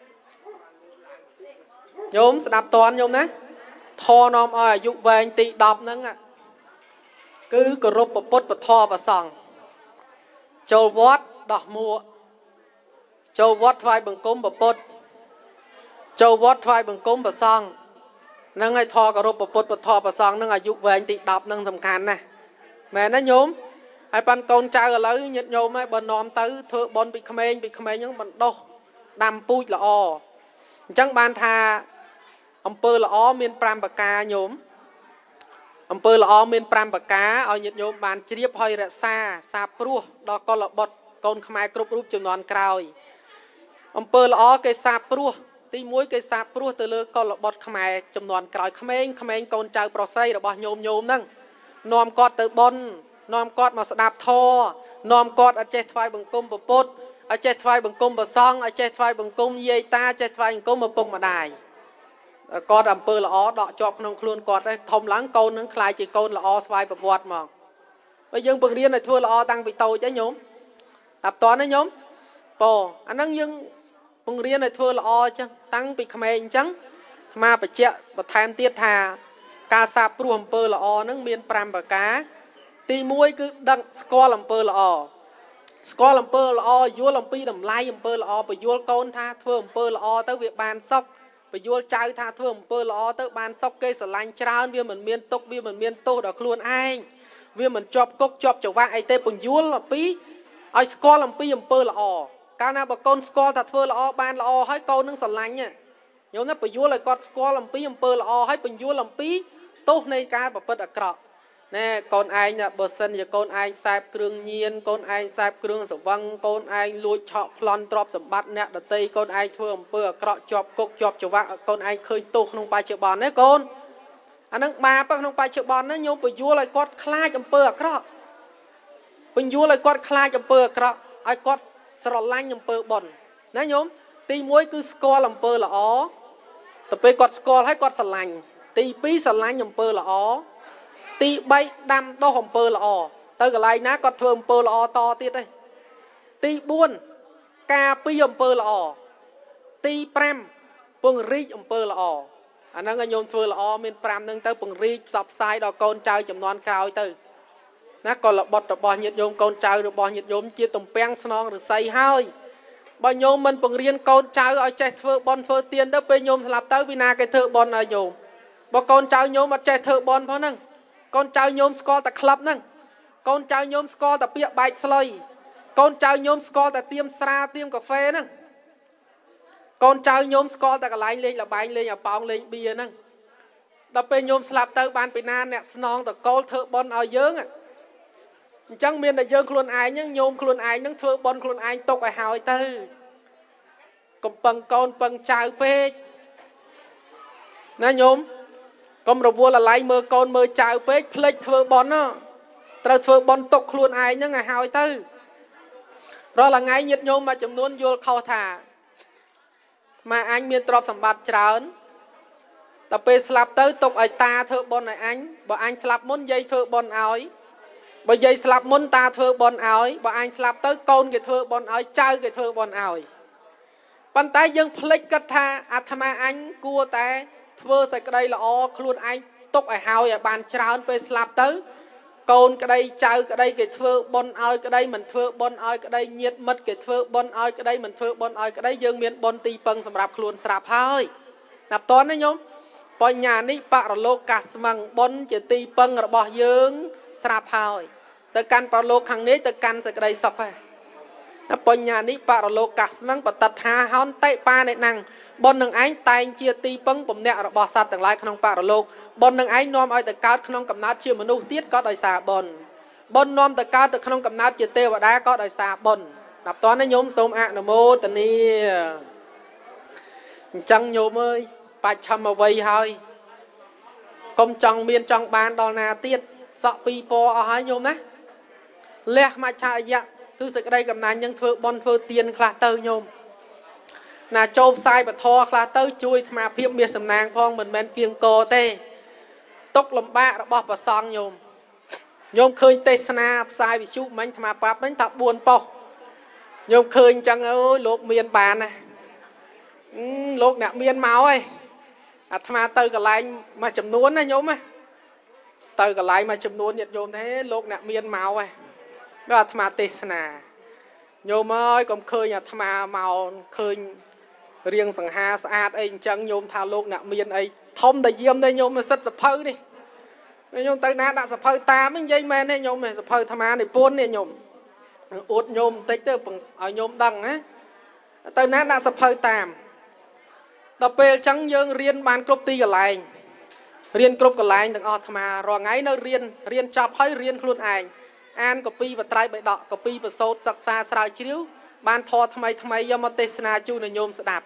ញោមស្ដាប់តន់ញោមណាធននាំអាយុវែងទី10ហ្នឹងគឺគោរពពុទ្ធពធប្រសង្ឃចូលវត្តដោះមួកចូលវត្តថ្វាយបង្គំពុទ្ធចូលវត្តថ្វាយបង្គំប្រសង់នឹងឲ្យធគោរពពុទ្ធពធប្រសង់នឹងអាយុវែងទី10នឹងសំខាន់ណាស់មែនណាញោមហើយប៉ាន់កូនចៅឥឡូវញាតិញោមហើយបើនាំទៅធ្វើបន់ពីក្មេងហ្នឹងបណ្ដោះដាំពូជល្អអញ្ចឹងបានថាអំពើល្អមាន5ប្រការញោមអំពើល្អមាន5ប្រការឲ្យញាតិញោមបានជ្រាបហើយរក្សាសាបព្រោះដល់កុលបុត្រកូនខ្មែរគ្រប់រូបចំនួនក្រោយអំពើល្អគេសាបព្រោះទី1គេសាបព្រោះទៅលើកុលបុត្រខ្មែរចំនួនក្រោយក្មេងកូនចៅប្រុសស្រីរបស់ញោមហ្នឹងនាំគាត់ទៅបន់នាំគាត់មកស្ដាប់ធម៌នាំគាត់ឲ្យចេះថ្វាយបង្គំពុទ្ធឲ្យចេះថ្វាយបង្គំព្រះសង្ឃឲ្យចេះថ្វាយបង្គំយាយតាចេះថ្វាយបង្គំឪពុកម្ដាយគាត់អំពើល្អដកជាប់ក្នុងខ្លួនគាត់ដែរធំឡើងកូននឹងខ្លាយជាកូនល្អស្វ័យប្រវត្តិមកបើយើងបង្រៀនឲ្យធ្វើល្អតាំងពីតូចហ្នឹងញោមតាប់តណាញោមប៉អាហ្នឹងយើងបង្រៀនឲ្យធ្វើល្អអញ្ចឹងតាំងពីក្មេងអញ្ចឹងអាត្មាបញ្ជាក់បន្ថែមទៀតថាការសាបព្រោះអំពើល្អហ្នឹងមាន5ប្រការទី1គឺដឹងស្គាល់អំពើល្អស្គាល់អំពើល្អយល់អំពីតម្លៃអំពើល្អបញ្យល់កូនថាធ្វើអំពើល្អទៅវាបានសុខបញ្យល់ចៅថាធ្វើអំពើល្អទៅបានសុខគេស្រឡាញ់ច្រើនវាមិនមានទុកវាមិនមានទោសដល់ខ្លួនឯងវាមិនជាប់គុកជាប់ចង្វាក់អីទេបញ្យល់អំពីឲ្យស្គាល់អំពីអំពើល្អកាលណាបើកូនស្គាល់ថាធ្វើល្អបានល្អហើយកូននឹងស្រឡាញ់ញោមណាបញ្យល់ឲ្យគាត់ស្គាល់អំពីអំពើល្អហើយបញ្យល់អំពីទោសនៃការប្រព្រឹត្តអាក្រក់ណែកូនឯងបើសិនជាកូនឯងខ្សែបគ្រឿងញៀនកូនឯងខ្សែបគ្រឿងស្រវឹងកូនឯងលួចឆក់ប្លន់ទ្រព្យសម្បត្តិអ្នកដទៃកូនឯងធ្វើអំពើអាក្រក់ជាប់គុកជាប់ចង្វាក់កូនឯងឃើញទោសក្នុងបច្ចុប្បន្នណាកូនអានឹងបាបក្នុងបច្ចុប្បន្នណាញោមបញ្យល់ឲ្យគាត់ខ្លាចអំពើអាក្រក់បញ្យល់ឲ្យគាត់ខ្លាចអំពើអាក្រក់ឲ្យគាត់ស្រឡាញ់អំពើបុណ្យណាញោមទី1គឺស្គាល់អំពើល្អទៅពេលគាត់ស្គាល់ហើយគាត់ស្រឡាញ់ទី2ស្រឡាញ់អំពើល្អទី3ដាំដុះអំពើល្អទៅកន្លែងណាគាត់ធ្វើអំពើល្អតទៀតទេទី4ការពារអំពើល្អទី5ពង្រីកអំពើល្អអាហ្នឹងឲ្យញោមធ្វើល្អមាន5ហ្នឹងទៅពង្រីកផ្សព្វផ្សាយដល់កូនចៅចំនួនក្រោយទៅណាកុលបុត្ររបស់ញាតិញោមកូនចៅរបស់ញាតិញោមជាទំពាំងស្នងឫស្សីហើយបើញោមមិនបង្រៀនកូនចៅឲ្យចេះធ្វើបន់ធ្វើទានទៅពេលញោមស្លាប់ទៅវិណាគេធ្វើបន់ឲ្យញោមបើកូនចៅញោមអត់ចេះធ្វើបន់ផងហ្នឹងកូនចៅញោមស្គាល់តែក្លឹបហ្នឹងកូនចៅញោមស្គាល់តែពាក្យបែកស្លុយកូនចៅញោមស្គាល់តែទៀមស្រាទៀមកាហ្វេហ្នឹង con trai nhôm score ta cả lại lên là bài lên là bong lên bia nè đập bên nhôm slap tới ban bên nan nè snon ta call thợ bon ở dướng à chẳng miền là dướng luôn ai nhưng nhôm luôn ai nhưng thợ bon luôn ai tục ai hỏi tư còn bằng con bằng trai pe nè nhôm con rồi vua là lại mơ con mơ trai pe plek thợ bon á trời thợ bon tục luôn ai nhưng ai hỏi tư rồi là ngay nhiệt nhôm mà chấm nuôn vô khâu thả mà anh miền trọp sầm bát trơn tập về slap tới tục ở ta thợ bon này anh bỏ anh slap muốn dây thợ bon áo bỏ dây slap muốn ta thợ bon áo bỏ anh slap tới con cái thợ bon áo chơi cái thợ bon áo bàn tay dương flick cắt tha athama anh cua té thưa sạch đây là o luôn anh tục ở hào ở bàn trơn về slap tới con cái đây chơi cái đây cái thưa bon áo cái đây mình thưa bon áo cái đây nhiệt mất cái thưa bon áo cái đây mình thưa bon áo cái đây dương miền bon tì păng sầm rạp luôn sạp hơi nạp toán đấy nhômบญญาณิปะโลกัสมังบนเจตีปังระบอบยืงสราบหายแต่การปะโลครั้งนี้แต่การสกได้สักไปบญญาณิปะโลกัสมังปตัดหาฮอนเตะปลาในนังบนหนึ่งไอ้ตายเจตีปังผมเนี่ยระบอบสัตว์ต่างหลายขนมปะโลกบนหนึ่งไอ้นอมเอาแต่การขนมกำนัดเชื่อมนุษย์เตี้ยก็โดยสาบนนอมแต่การแต่ขนมกำนัดเจเตวดาก็โดยสาบนนับตอนนั้นโยมสมอะนโมตนีจังโยมเอ้ยปัจฉมวัยหายcông trong miền trong ban đo na tiết sọ pi po ở hai nhôm nè lẹ mà chạy dạ thứ sự đây cầm nàn nhưng thưa bon thưa tiền khla tơ nhôm là trôm sai và thò khla tơ chui mà phim miệt sầm nàng phong mình men kiêng co tê tốc lầm bạ bọt và song nhôm khơi tê sana sai bị chú mình mà bắp mình tập buồn po nhôm khơi chẳng ơi lột miền bàn này lột nè miền máu ấy mà từ cái lại mà chấm nuốn này nhôm á từ cái lại mà chấm nuốn nhiệt nhôm thế lột nè miên màu ấy đó là mà tê nà nhôm ơi còn khơi nhà tham màu khơi riêng sẵn ha sát ấy chẳng nhôm thao lột nè miên ấy thông đại diêm đây nhôm mà rất sập hơi đi nhôm tới nát đã sập hơi ta mới dây men đây nhôm này sập hơi tham này buôn này nhôm út nhôm tích tới ở nhôm đằng á tới nát đã sập hơi tàm tập về trắng dương riêng ban cướp ti cả lại riêng cướp cả lại từng ở tham rồi ngay nơi riêng chọc hay riêng luôn ảnh an copy và trai bậy đọ copy và sốt sắc xa sao chiếu ban thò thay do một tê na chu này nhôm sẽ đạp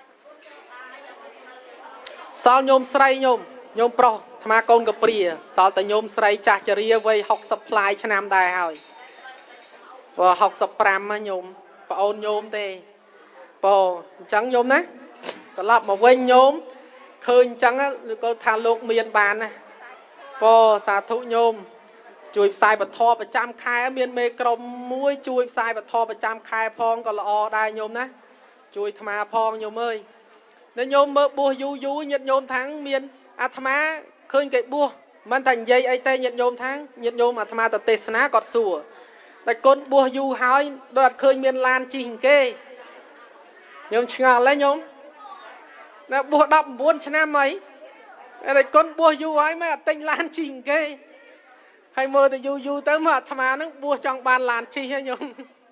sao nhôm sray nhôm pro tham con copy sao tại nhôm sray chả chả vây học supply cho nam đại hỏi và học suppram nhôm và ôn nhôm tê bò trắng nhôm đấy lập mà quên nhôm khơi trắng á có thà lục miền bàn này po xà thụ nhôm chui sai bật thò bật trăm khai miền mê crom muối chui sai bật thò bật trăm khai phong còn là o đai nhôm nè chui tham phong nhôm ơi nên nhôm mơ bùa du nhiệt nhôm tháng miền tham khơi cái bùaมันthành dây ấy tê nhiệt nhôm tháng nhiệt nhôm mà tham tờ tê sná cọt sủa tại con bùa du hói đoạt khơi miền lan chi hình kê nhôm ngào lấy nhôm nè bùa đập buôn cho nam mấy đây con bùa du ấy mà tinh lan trình kê hay mơ thì du tới mà tham nó bùa trong bàn lan chi hay nhung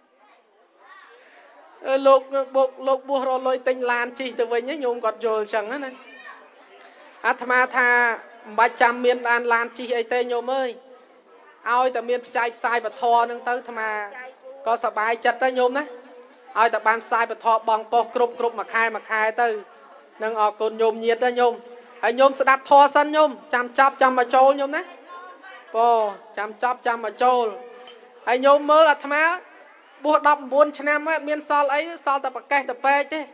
lục bùa rồi lôi tinh lan chi từ với nhé nhung gọt rồi chẳng á này tham tha 300 miền bàn lan chi ấy tê nhung ơi ai ta miền trai sai và thò nâng tới tham có sợ bài chặt đó nhung đấy ai ta ban sai và thò bằng po cướp mà khai tới nâng ở con nhôm nhiệt đó nhôm hãy nhôm sẽ đạp thò sân nhôm chăm chắp chăm mà trâu nhôm đấy po chăm chắp chăm mà trâu hãy nhôm mơ là tham á bùa đập buôn cho nam ấy miền sol ấy sol tập bạc tập pe thế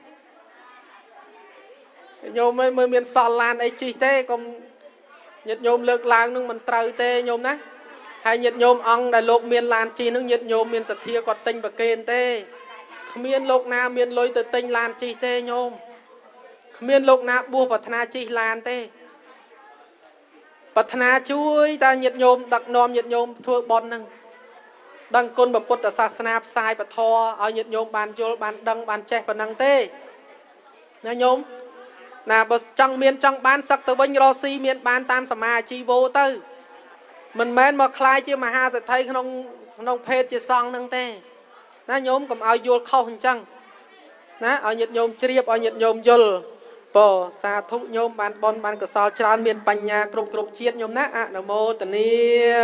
nhôm mới miền sol lan ấy chi thế còn nhiệt nhôm lược làng nâng mình trời tê nhôm đấy hay nhiệt nhôm ong đại lục miền lan chi nâng nhiệt nhôm miền sạch thia còn tinh bạc kên tê miền lục nam miền lôi từ tinh lan chi tê nhôm miền lục nạp bùa bát na chi lan tê bát na chui ta nhiệt nhôm đặc nom nhiệt nhôm thua bon nâng đăng côn bậc Phật sa snap sai bát thò ở nhiệt nhôm bàn chôl bàn đăng bàn che bàn nâng tê nè nhôm nà bậc trong miền trong ban sắc từ bên Rossi miền ban tam sama chi vô tư mình men mà khai chưa mà ha sẽ thấy nông phết chưa xong nâng tê nè nhôm cầm ao vô khâu hình chăng ណាឲ្យញាតិញោមជ្រាបឲ្យញាតិញោមយល់ពោសាធុញោមបានបនបានកសលច្រើនមានបញ្ញាគ្រប់ជាតិញោមណាអនុមោទនា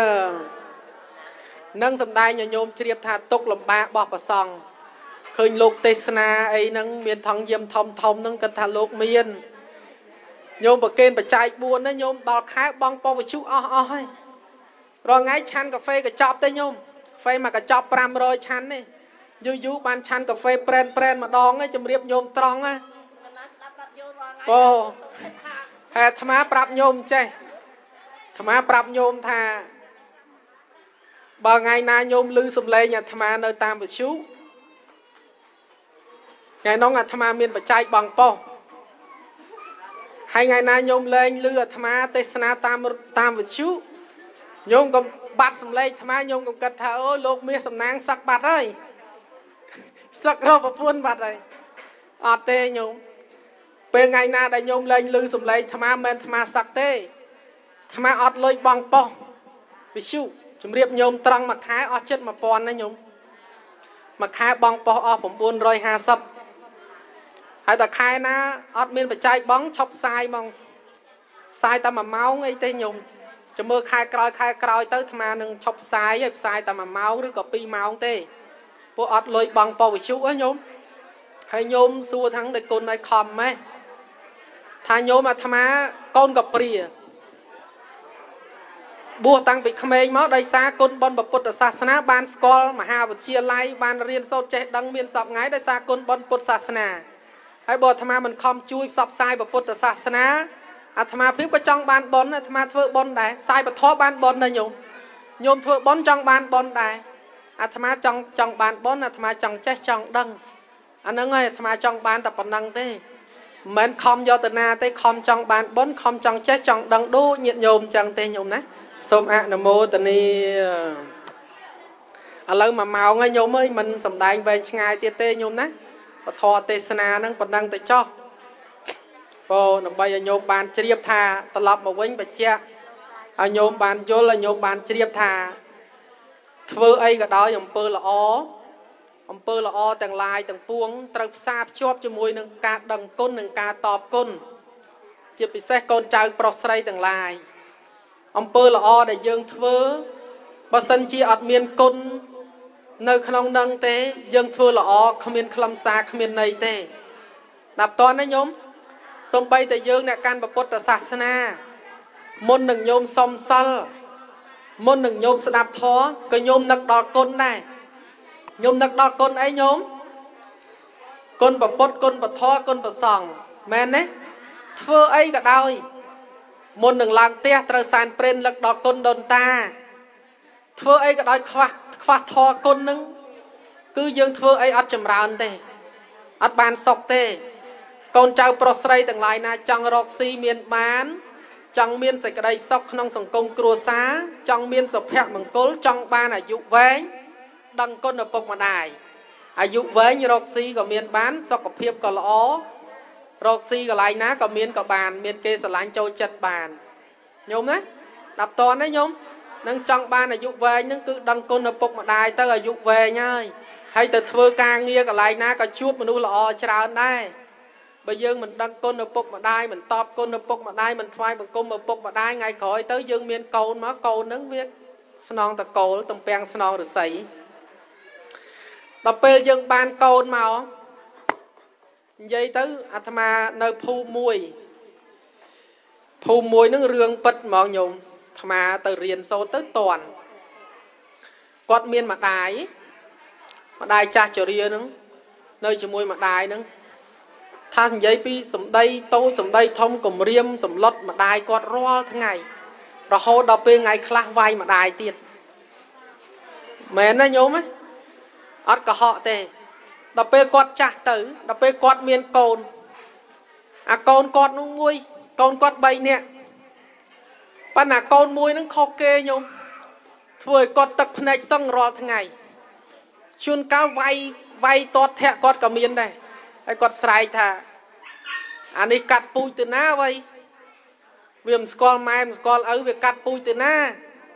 នឹងសំដែងឲ្យញោមជ្រាបថាទុកលំបាករបស់ព្រះសង្ឃឃើញលោកទេសនាអីហ្នឹងមានថងយាមធំហ្នឹងគាត់ថាលោកមានញោមប្រកេនបច្ច័យ4ណាញោមដល់ខែបងពវជុអស់ហើយរងថ្ងៃឆាន់កាហ្វេកញ្ចប់ទេញោមកាហ្វេមកកញ្ចប់500ឆាន់ទេយូរបានឆាន់កាហ្វេប្រែនម្ដងឯងជំរាបញោមត្រង់ណាអូហេតុអាត្មាប្រាប់ញោមចេះអាត្មាប្រាប់ញោមថាបើថ្ងៃណាញោមឮសំឡេងអាត្មានៅតាមវិទ្យុថ្ងៃនោះអាត្មាមានបច្ច័យបងប៉ុស្តិ៍ហើយថ្ងៃណាញោមលែងឮអាត្មាទេសនាតាមវិទ្យុញោមក៏បាត់សំឡេងអាត្មាញោមក៏គិតថាអូលោកមាសសំណាងសឹកបាត់ហើយសឹករកប្រពន្ធបាត់ហើយអត់ទេញោមពេលថ្ងៃណាដែលញោមលែងឮសំឡេងអាត្មាមិនអាត្មាសឹកទេអាត្មាអត់លុយបងប៉ុស្តិ៍វិទ្យុជំរាបញោមត្រង់មួយខែអស់ចិត្ត1000ណាញោមមួយខែបងប៉ុស្តិ៍អស់950ហើយតែខែណាអត់មានបច្ច័យបងឈប់ផ្សាយហ្មងផ្សាយតែ1ម៉ោងអីទេញោមចាំមើលខែក្រោយទៅអាត្មានឹងឈប់ផ្សាយហើយផ្សាយតែ1ម៉ោងឬក៏2ម៉ោងទេពួកអត់លុយបងប៉ុស្តិ៍វិទ្យុហ៎ញោមហើយញោមសួរថាំងដោយគុណឲ្យខំម៉េះថាញោមអាត្មាកូនកព្រាបួសតាំងពីក្មេងមកដោយសារគុណបុណ្យពុទ្ធសាសនាបានស្គាល់មហាវិទ្យាល័យបានរៀនសូត្រចេះដឹងមានសពថ្ងៃដោយសារគុណបុណ្យពុទ្ធសាសនាហើយបើអាត្មាមិនខំជួយផ្សព្វផ្សាយពុទ្ធសាសនាអាត្មាភាពក៏ចង់បានបុណ្យអាត្មាធ្វើបុណ្យដែរផ្សាយពធបានបុណ្យដែរញោមធ្វើបុណ្យចង់បានបុណ្យដែរអាត្មាចង់បានបុណ្យអាត្មាចង់ចេះចង់ដឹងអាហ្នឹងហើយអាត្មាចង់បានតែប៉ុណ្្នឹងទេមិនមែនខំយកទៅណាទេខំចង់បានបុណ្យខំចង់ចេះចង់ដឹងដូចញាតិញោមចឹងទេញោមណាសូមអនុមោទនាឥឡូវ1ម៉ោងហើយញោមអើយមិនសំដែងវែងឆ្ងាយទៀតទេញោមណាពធទេសនាហ្នឹងប៉ុណ្ណឹងទៅចោះពោដើម្បីឲ្យញោមបានជ្រាបថាត្រឡប់មកវិញបច្ចៈឲ្យញោមបានយល់ឲ្យញោមបានជ្រាបថាធ្វើអីក៏ដោយអំពើល្អទាំងឡាយទាំងពួងត្រូវផ្សារភ្ជាប់ជាមួយនឹងការដឹងគុណនិងការតបគុណជាពិសេសកូនចៅប្រុសស្រីទាំងឡាយអំពើល្អដែលយើងធ្វើបើសិនជាអត់មានគុណនៅក្នុងនឹងទេយើងធ្វើល្អគ្មានខ្លឹមសារគ្មានន័យទេដល់តណាញោមសំបីតែយើងអ្នកកាន់ពុទ្ធសាសនាមុននឹងញោមសុំសិលមុននឹងញោមស្ដាប់ធម៌ក៏ញោមនឹកដល់គុណដែរញោមនឹកដល់គុណអីញោមគុណពុទ្ធគុណពធគុណប្រសង្ឃមែនទេធ្វើអីក៏ដោយមុននឹងឡើងផ្ទះត្រូវសែនព្រេនលឹកដល់គុណដូនតាធ្វើអីក៏ដោយខ្វះធម៌គុណនឹងគឺយើងធ្វើអីអត់ចម្រើនទេអត់បានសុខទេកូនចៅប្រុសស្រីទាំងឡាយណាចង់រកស៊ីមានបានចង់មានសេចក្តីសុខក្នុងសង្គមគ្រួសារចង់មានសុភមង្គលចង់បានអាយុវែងដឹងគុណឪពុកម្ដាយអាយុវែងរកស៊ីក៏មានបានសុខភាពក៏ល្អរកស៊ីកន្លែងណាក៏មានក៏បានមានគេស្រឡាញ់ចូលចិត្តបានញោមណាដល់តណាញោមនឹងចង់បានអាយុវែងនឹងគឺដឹងគុណឪពុកម្ដាយទៅអាយុវែងហើយទៅធ្វើការងារកន្លែងណាក៏ជួបមនុស្សល្អច្រើនដែរបើយើងមិនដឹងគុណឪពុកម្ដាយមិនតបគុណឪពុកម្ដាយមិនថ្វាយបង្គំឪពុកម្ដាយថ្ងៃក្រោយទៅយើងមានកូនមកកូននឹងវាស្នងតកូលតំពាំងស្នងរស័យដល់ពេលយើងបានកូនមកនិយាយទៅអាត្មានៅភូមិមួយហ្នឹងរឿងពិតហ្មងញោមអាត្មាទៅរៀនសូត្រទៅតន់គាត់មានម្ដាយចាស់ជរាហ្នឹងនៅជាមួយម្ដាយហ្នឹងថានិយាយពីសម្ដីតូចសម្ដីធំគម្រាមសម្លុតម្ដាយគាត់រាល់ថ្ងៃរហូតដល់ពេលថ្ងៃខ្លះវាយម្ដាយទៀតមែនណាញោមអត់កុហកទេដល់ពេលគាត់ចាស់ទៅដល់ពេលគាត់មានកូនអាកូនគាត់នោះមួយកូនគាត់3នាក់ប៉ុន្តែកូនមួយនឹងខុសគេញោមធ្វើឲ្យគាត់ទឹកភ្នែកសឹងរាល់ថ្ងៃជួនកាលវាយតតធាក់គាត់ក៏មានដែរហើយគាត់ស្រែកថាអានេះកាត់ពូជទៅណាវ៉ៃវាមិនស្គាល់ម៉ែមិនស្គាល់ឪវាកាត់ពូជទៅណា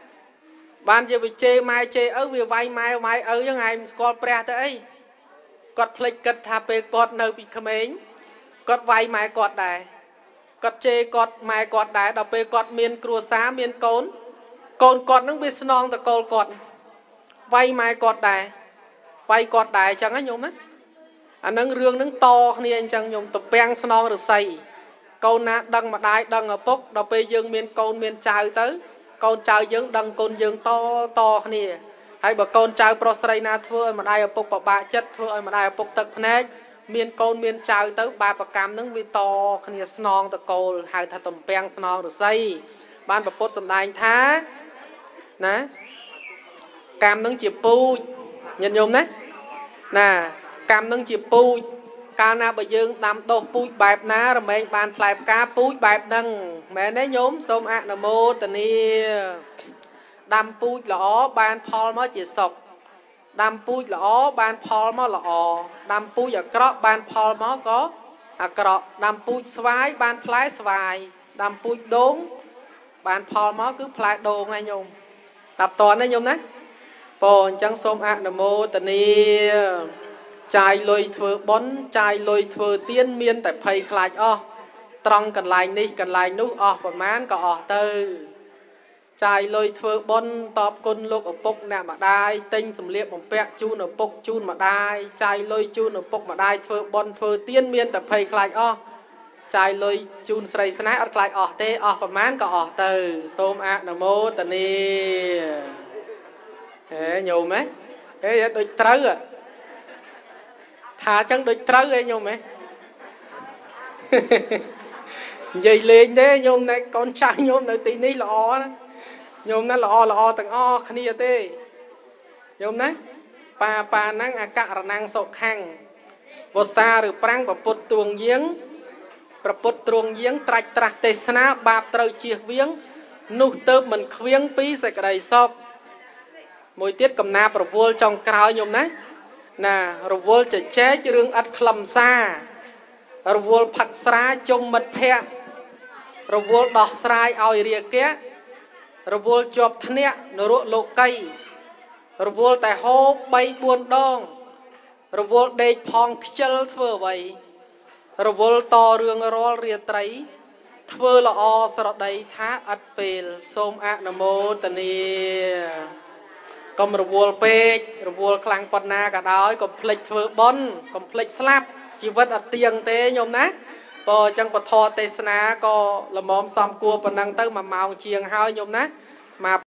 បានជាវាជេរម៉ែជេរឪវាវាយម៉ែវាយឪចឹងឯងមិនស្គាល់ព្រះទៅអីគាត់ភ្លេចគិតថាពេលគាត់នៅពីក្មេងគាត់វាយម៉ែគាត់ដែរគាត់ជេរគាត់ម៉ែគាត់ដែរដល់ពេលគាត់មានគ្រួសារមានកូនគាត់នឹងវាស្នងតកូលគាត់វាយម៉ែគាត់ដែរវាយគាត់ដែរអញ្ចឹងណាញោមណាអានឹងរឿងនឹងតគ្នាអញ្ចឹងញោមតំពាំងស្នងរស័យកូនណាដឹងម្ដាយដឹងឪពុកដល់ពេលយើងមានកូនមានចៅទៅកូនចៅយើងដឹងកូនយើងតគ្នាហើយបើកូនចៅប្រុសស្រីណាធ្វើឲ្យម្ដាយឪពុកពិបាកចិត្តធ្វើឲ្យម្ដាយឪពុកទឹកភ្នែកមានកូនមានចៅទៅបាបកម្មនឹងវាតគ្នាស្នងតកូលហៅថាតំពាំងស្នងរស័យបានប្រពុតសម្ដែងថាណាកម្មនឹងជាពូជញាតិញោមណាកម្មនឹងជាពូជកាលណាបើយើងដាំដុះពូជបែបណារមែងបានផ្លែផ្កាពូជបែបហ្នឹងមែនទេញោមសូមអនុមោទនាដាំពូជល្អបានផលមកជាសុខដាំពូជល្អបានផលមកល្អដាំពូជអាក្រក់បានផលមកក៏អាក្រក់ដាំពូជស្វាយបានផ្លែស្វាយដាំពូជដូងបានផលមកគឺផ្លែដូងហើយញោមដល់តនទេញោមណាបងអញ្ចឹងសូមអនុមោទនាចាយលុយធ្វើបុណ្យចាយលុយធ្វើទានមានតែភ័យខ្លាចអស់ត្រង់កន្លែងនេះកន្លែងនោះអស់ប្រមាណក៏អស់ទៅចាយលុយធ្វើបុណ្យតបគុណលោកឪពុកអ្នកម្ដាយទិញសម្លៀកបំពាក់ជូនឪពុកជូនម្ដាយចាយលុយជូនឪពុកម្ដាយធ្វើបុណ្យធ្វើទានមានតែភ័យខ្លាចអស់ចាយលុយជូនស្រីស្នេហ៍អត់ខ្លាចអស់ទេអស់ប្រមាណក៏អស់ទៅសូមអនុមោទនាហេញោមហេដូចត្រូវថាចឹងដូចត្រូវឯងញោមហ៎និយាយលេងទេញោមណែកូនចាស់ញោមនៅទីនេះល្អណាញោមណាល្អទាំងអស់គ្នាទេញោមណាប៉ាហ្នឹងអករណាំងសុខាំងវស្សាឬប្រាំងប្រពុតទ្រង់យាងត្រាច់ត្រាស់ទេសនាបាបត្រូវជៀសវាងនោះទៅមិនខ្វៀងពីសេចក្តីសុខមួយទៀតកំណាប្រវល់ចុងក្រោយញោមណារវល់ចែករឿងឥតខ្លឹមសាររវល់ផឹកស្រាជុំមិត្តភ័ក្តិរវល់ដោះស្រាយឲ្យរាគៈរវល់ជាប់ធ្នាក់នរកលោកីរវល់តែហូប3-4 ដងរវល់ដេកផងខ្ជិលធ្វើអ្វីរវល់តរឿងរាល់រាត្រីធ្វើល្អស្រដីថាឥតពេលសូមអនុមោទនាកុំរវល់ពេករវល់ខ្លាំងប៉ុណ្ណាក៏ដោយកុំភ្លេចធ្វើបុណ្យកុំភ្លេចស្លាប់ជីវិតអត់ទៀងទេញោមណាបើអញ្ចឹងពធទេសនាក៏ល្មមសំគួរប៉ុណ្ណឹងទៅ1 ម៉ោងជាងហើយញោមណាមក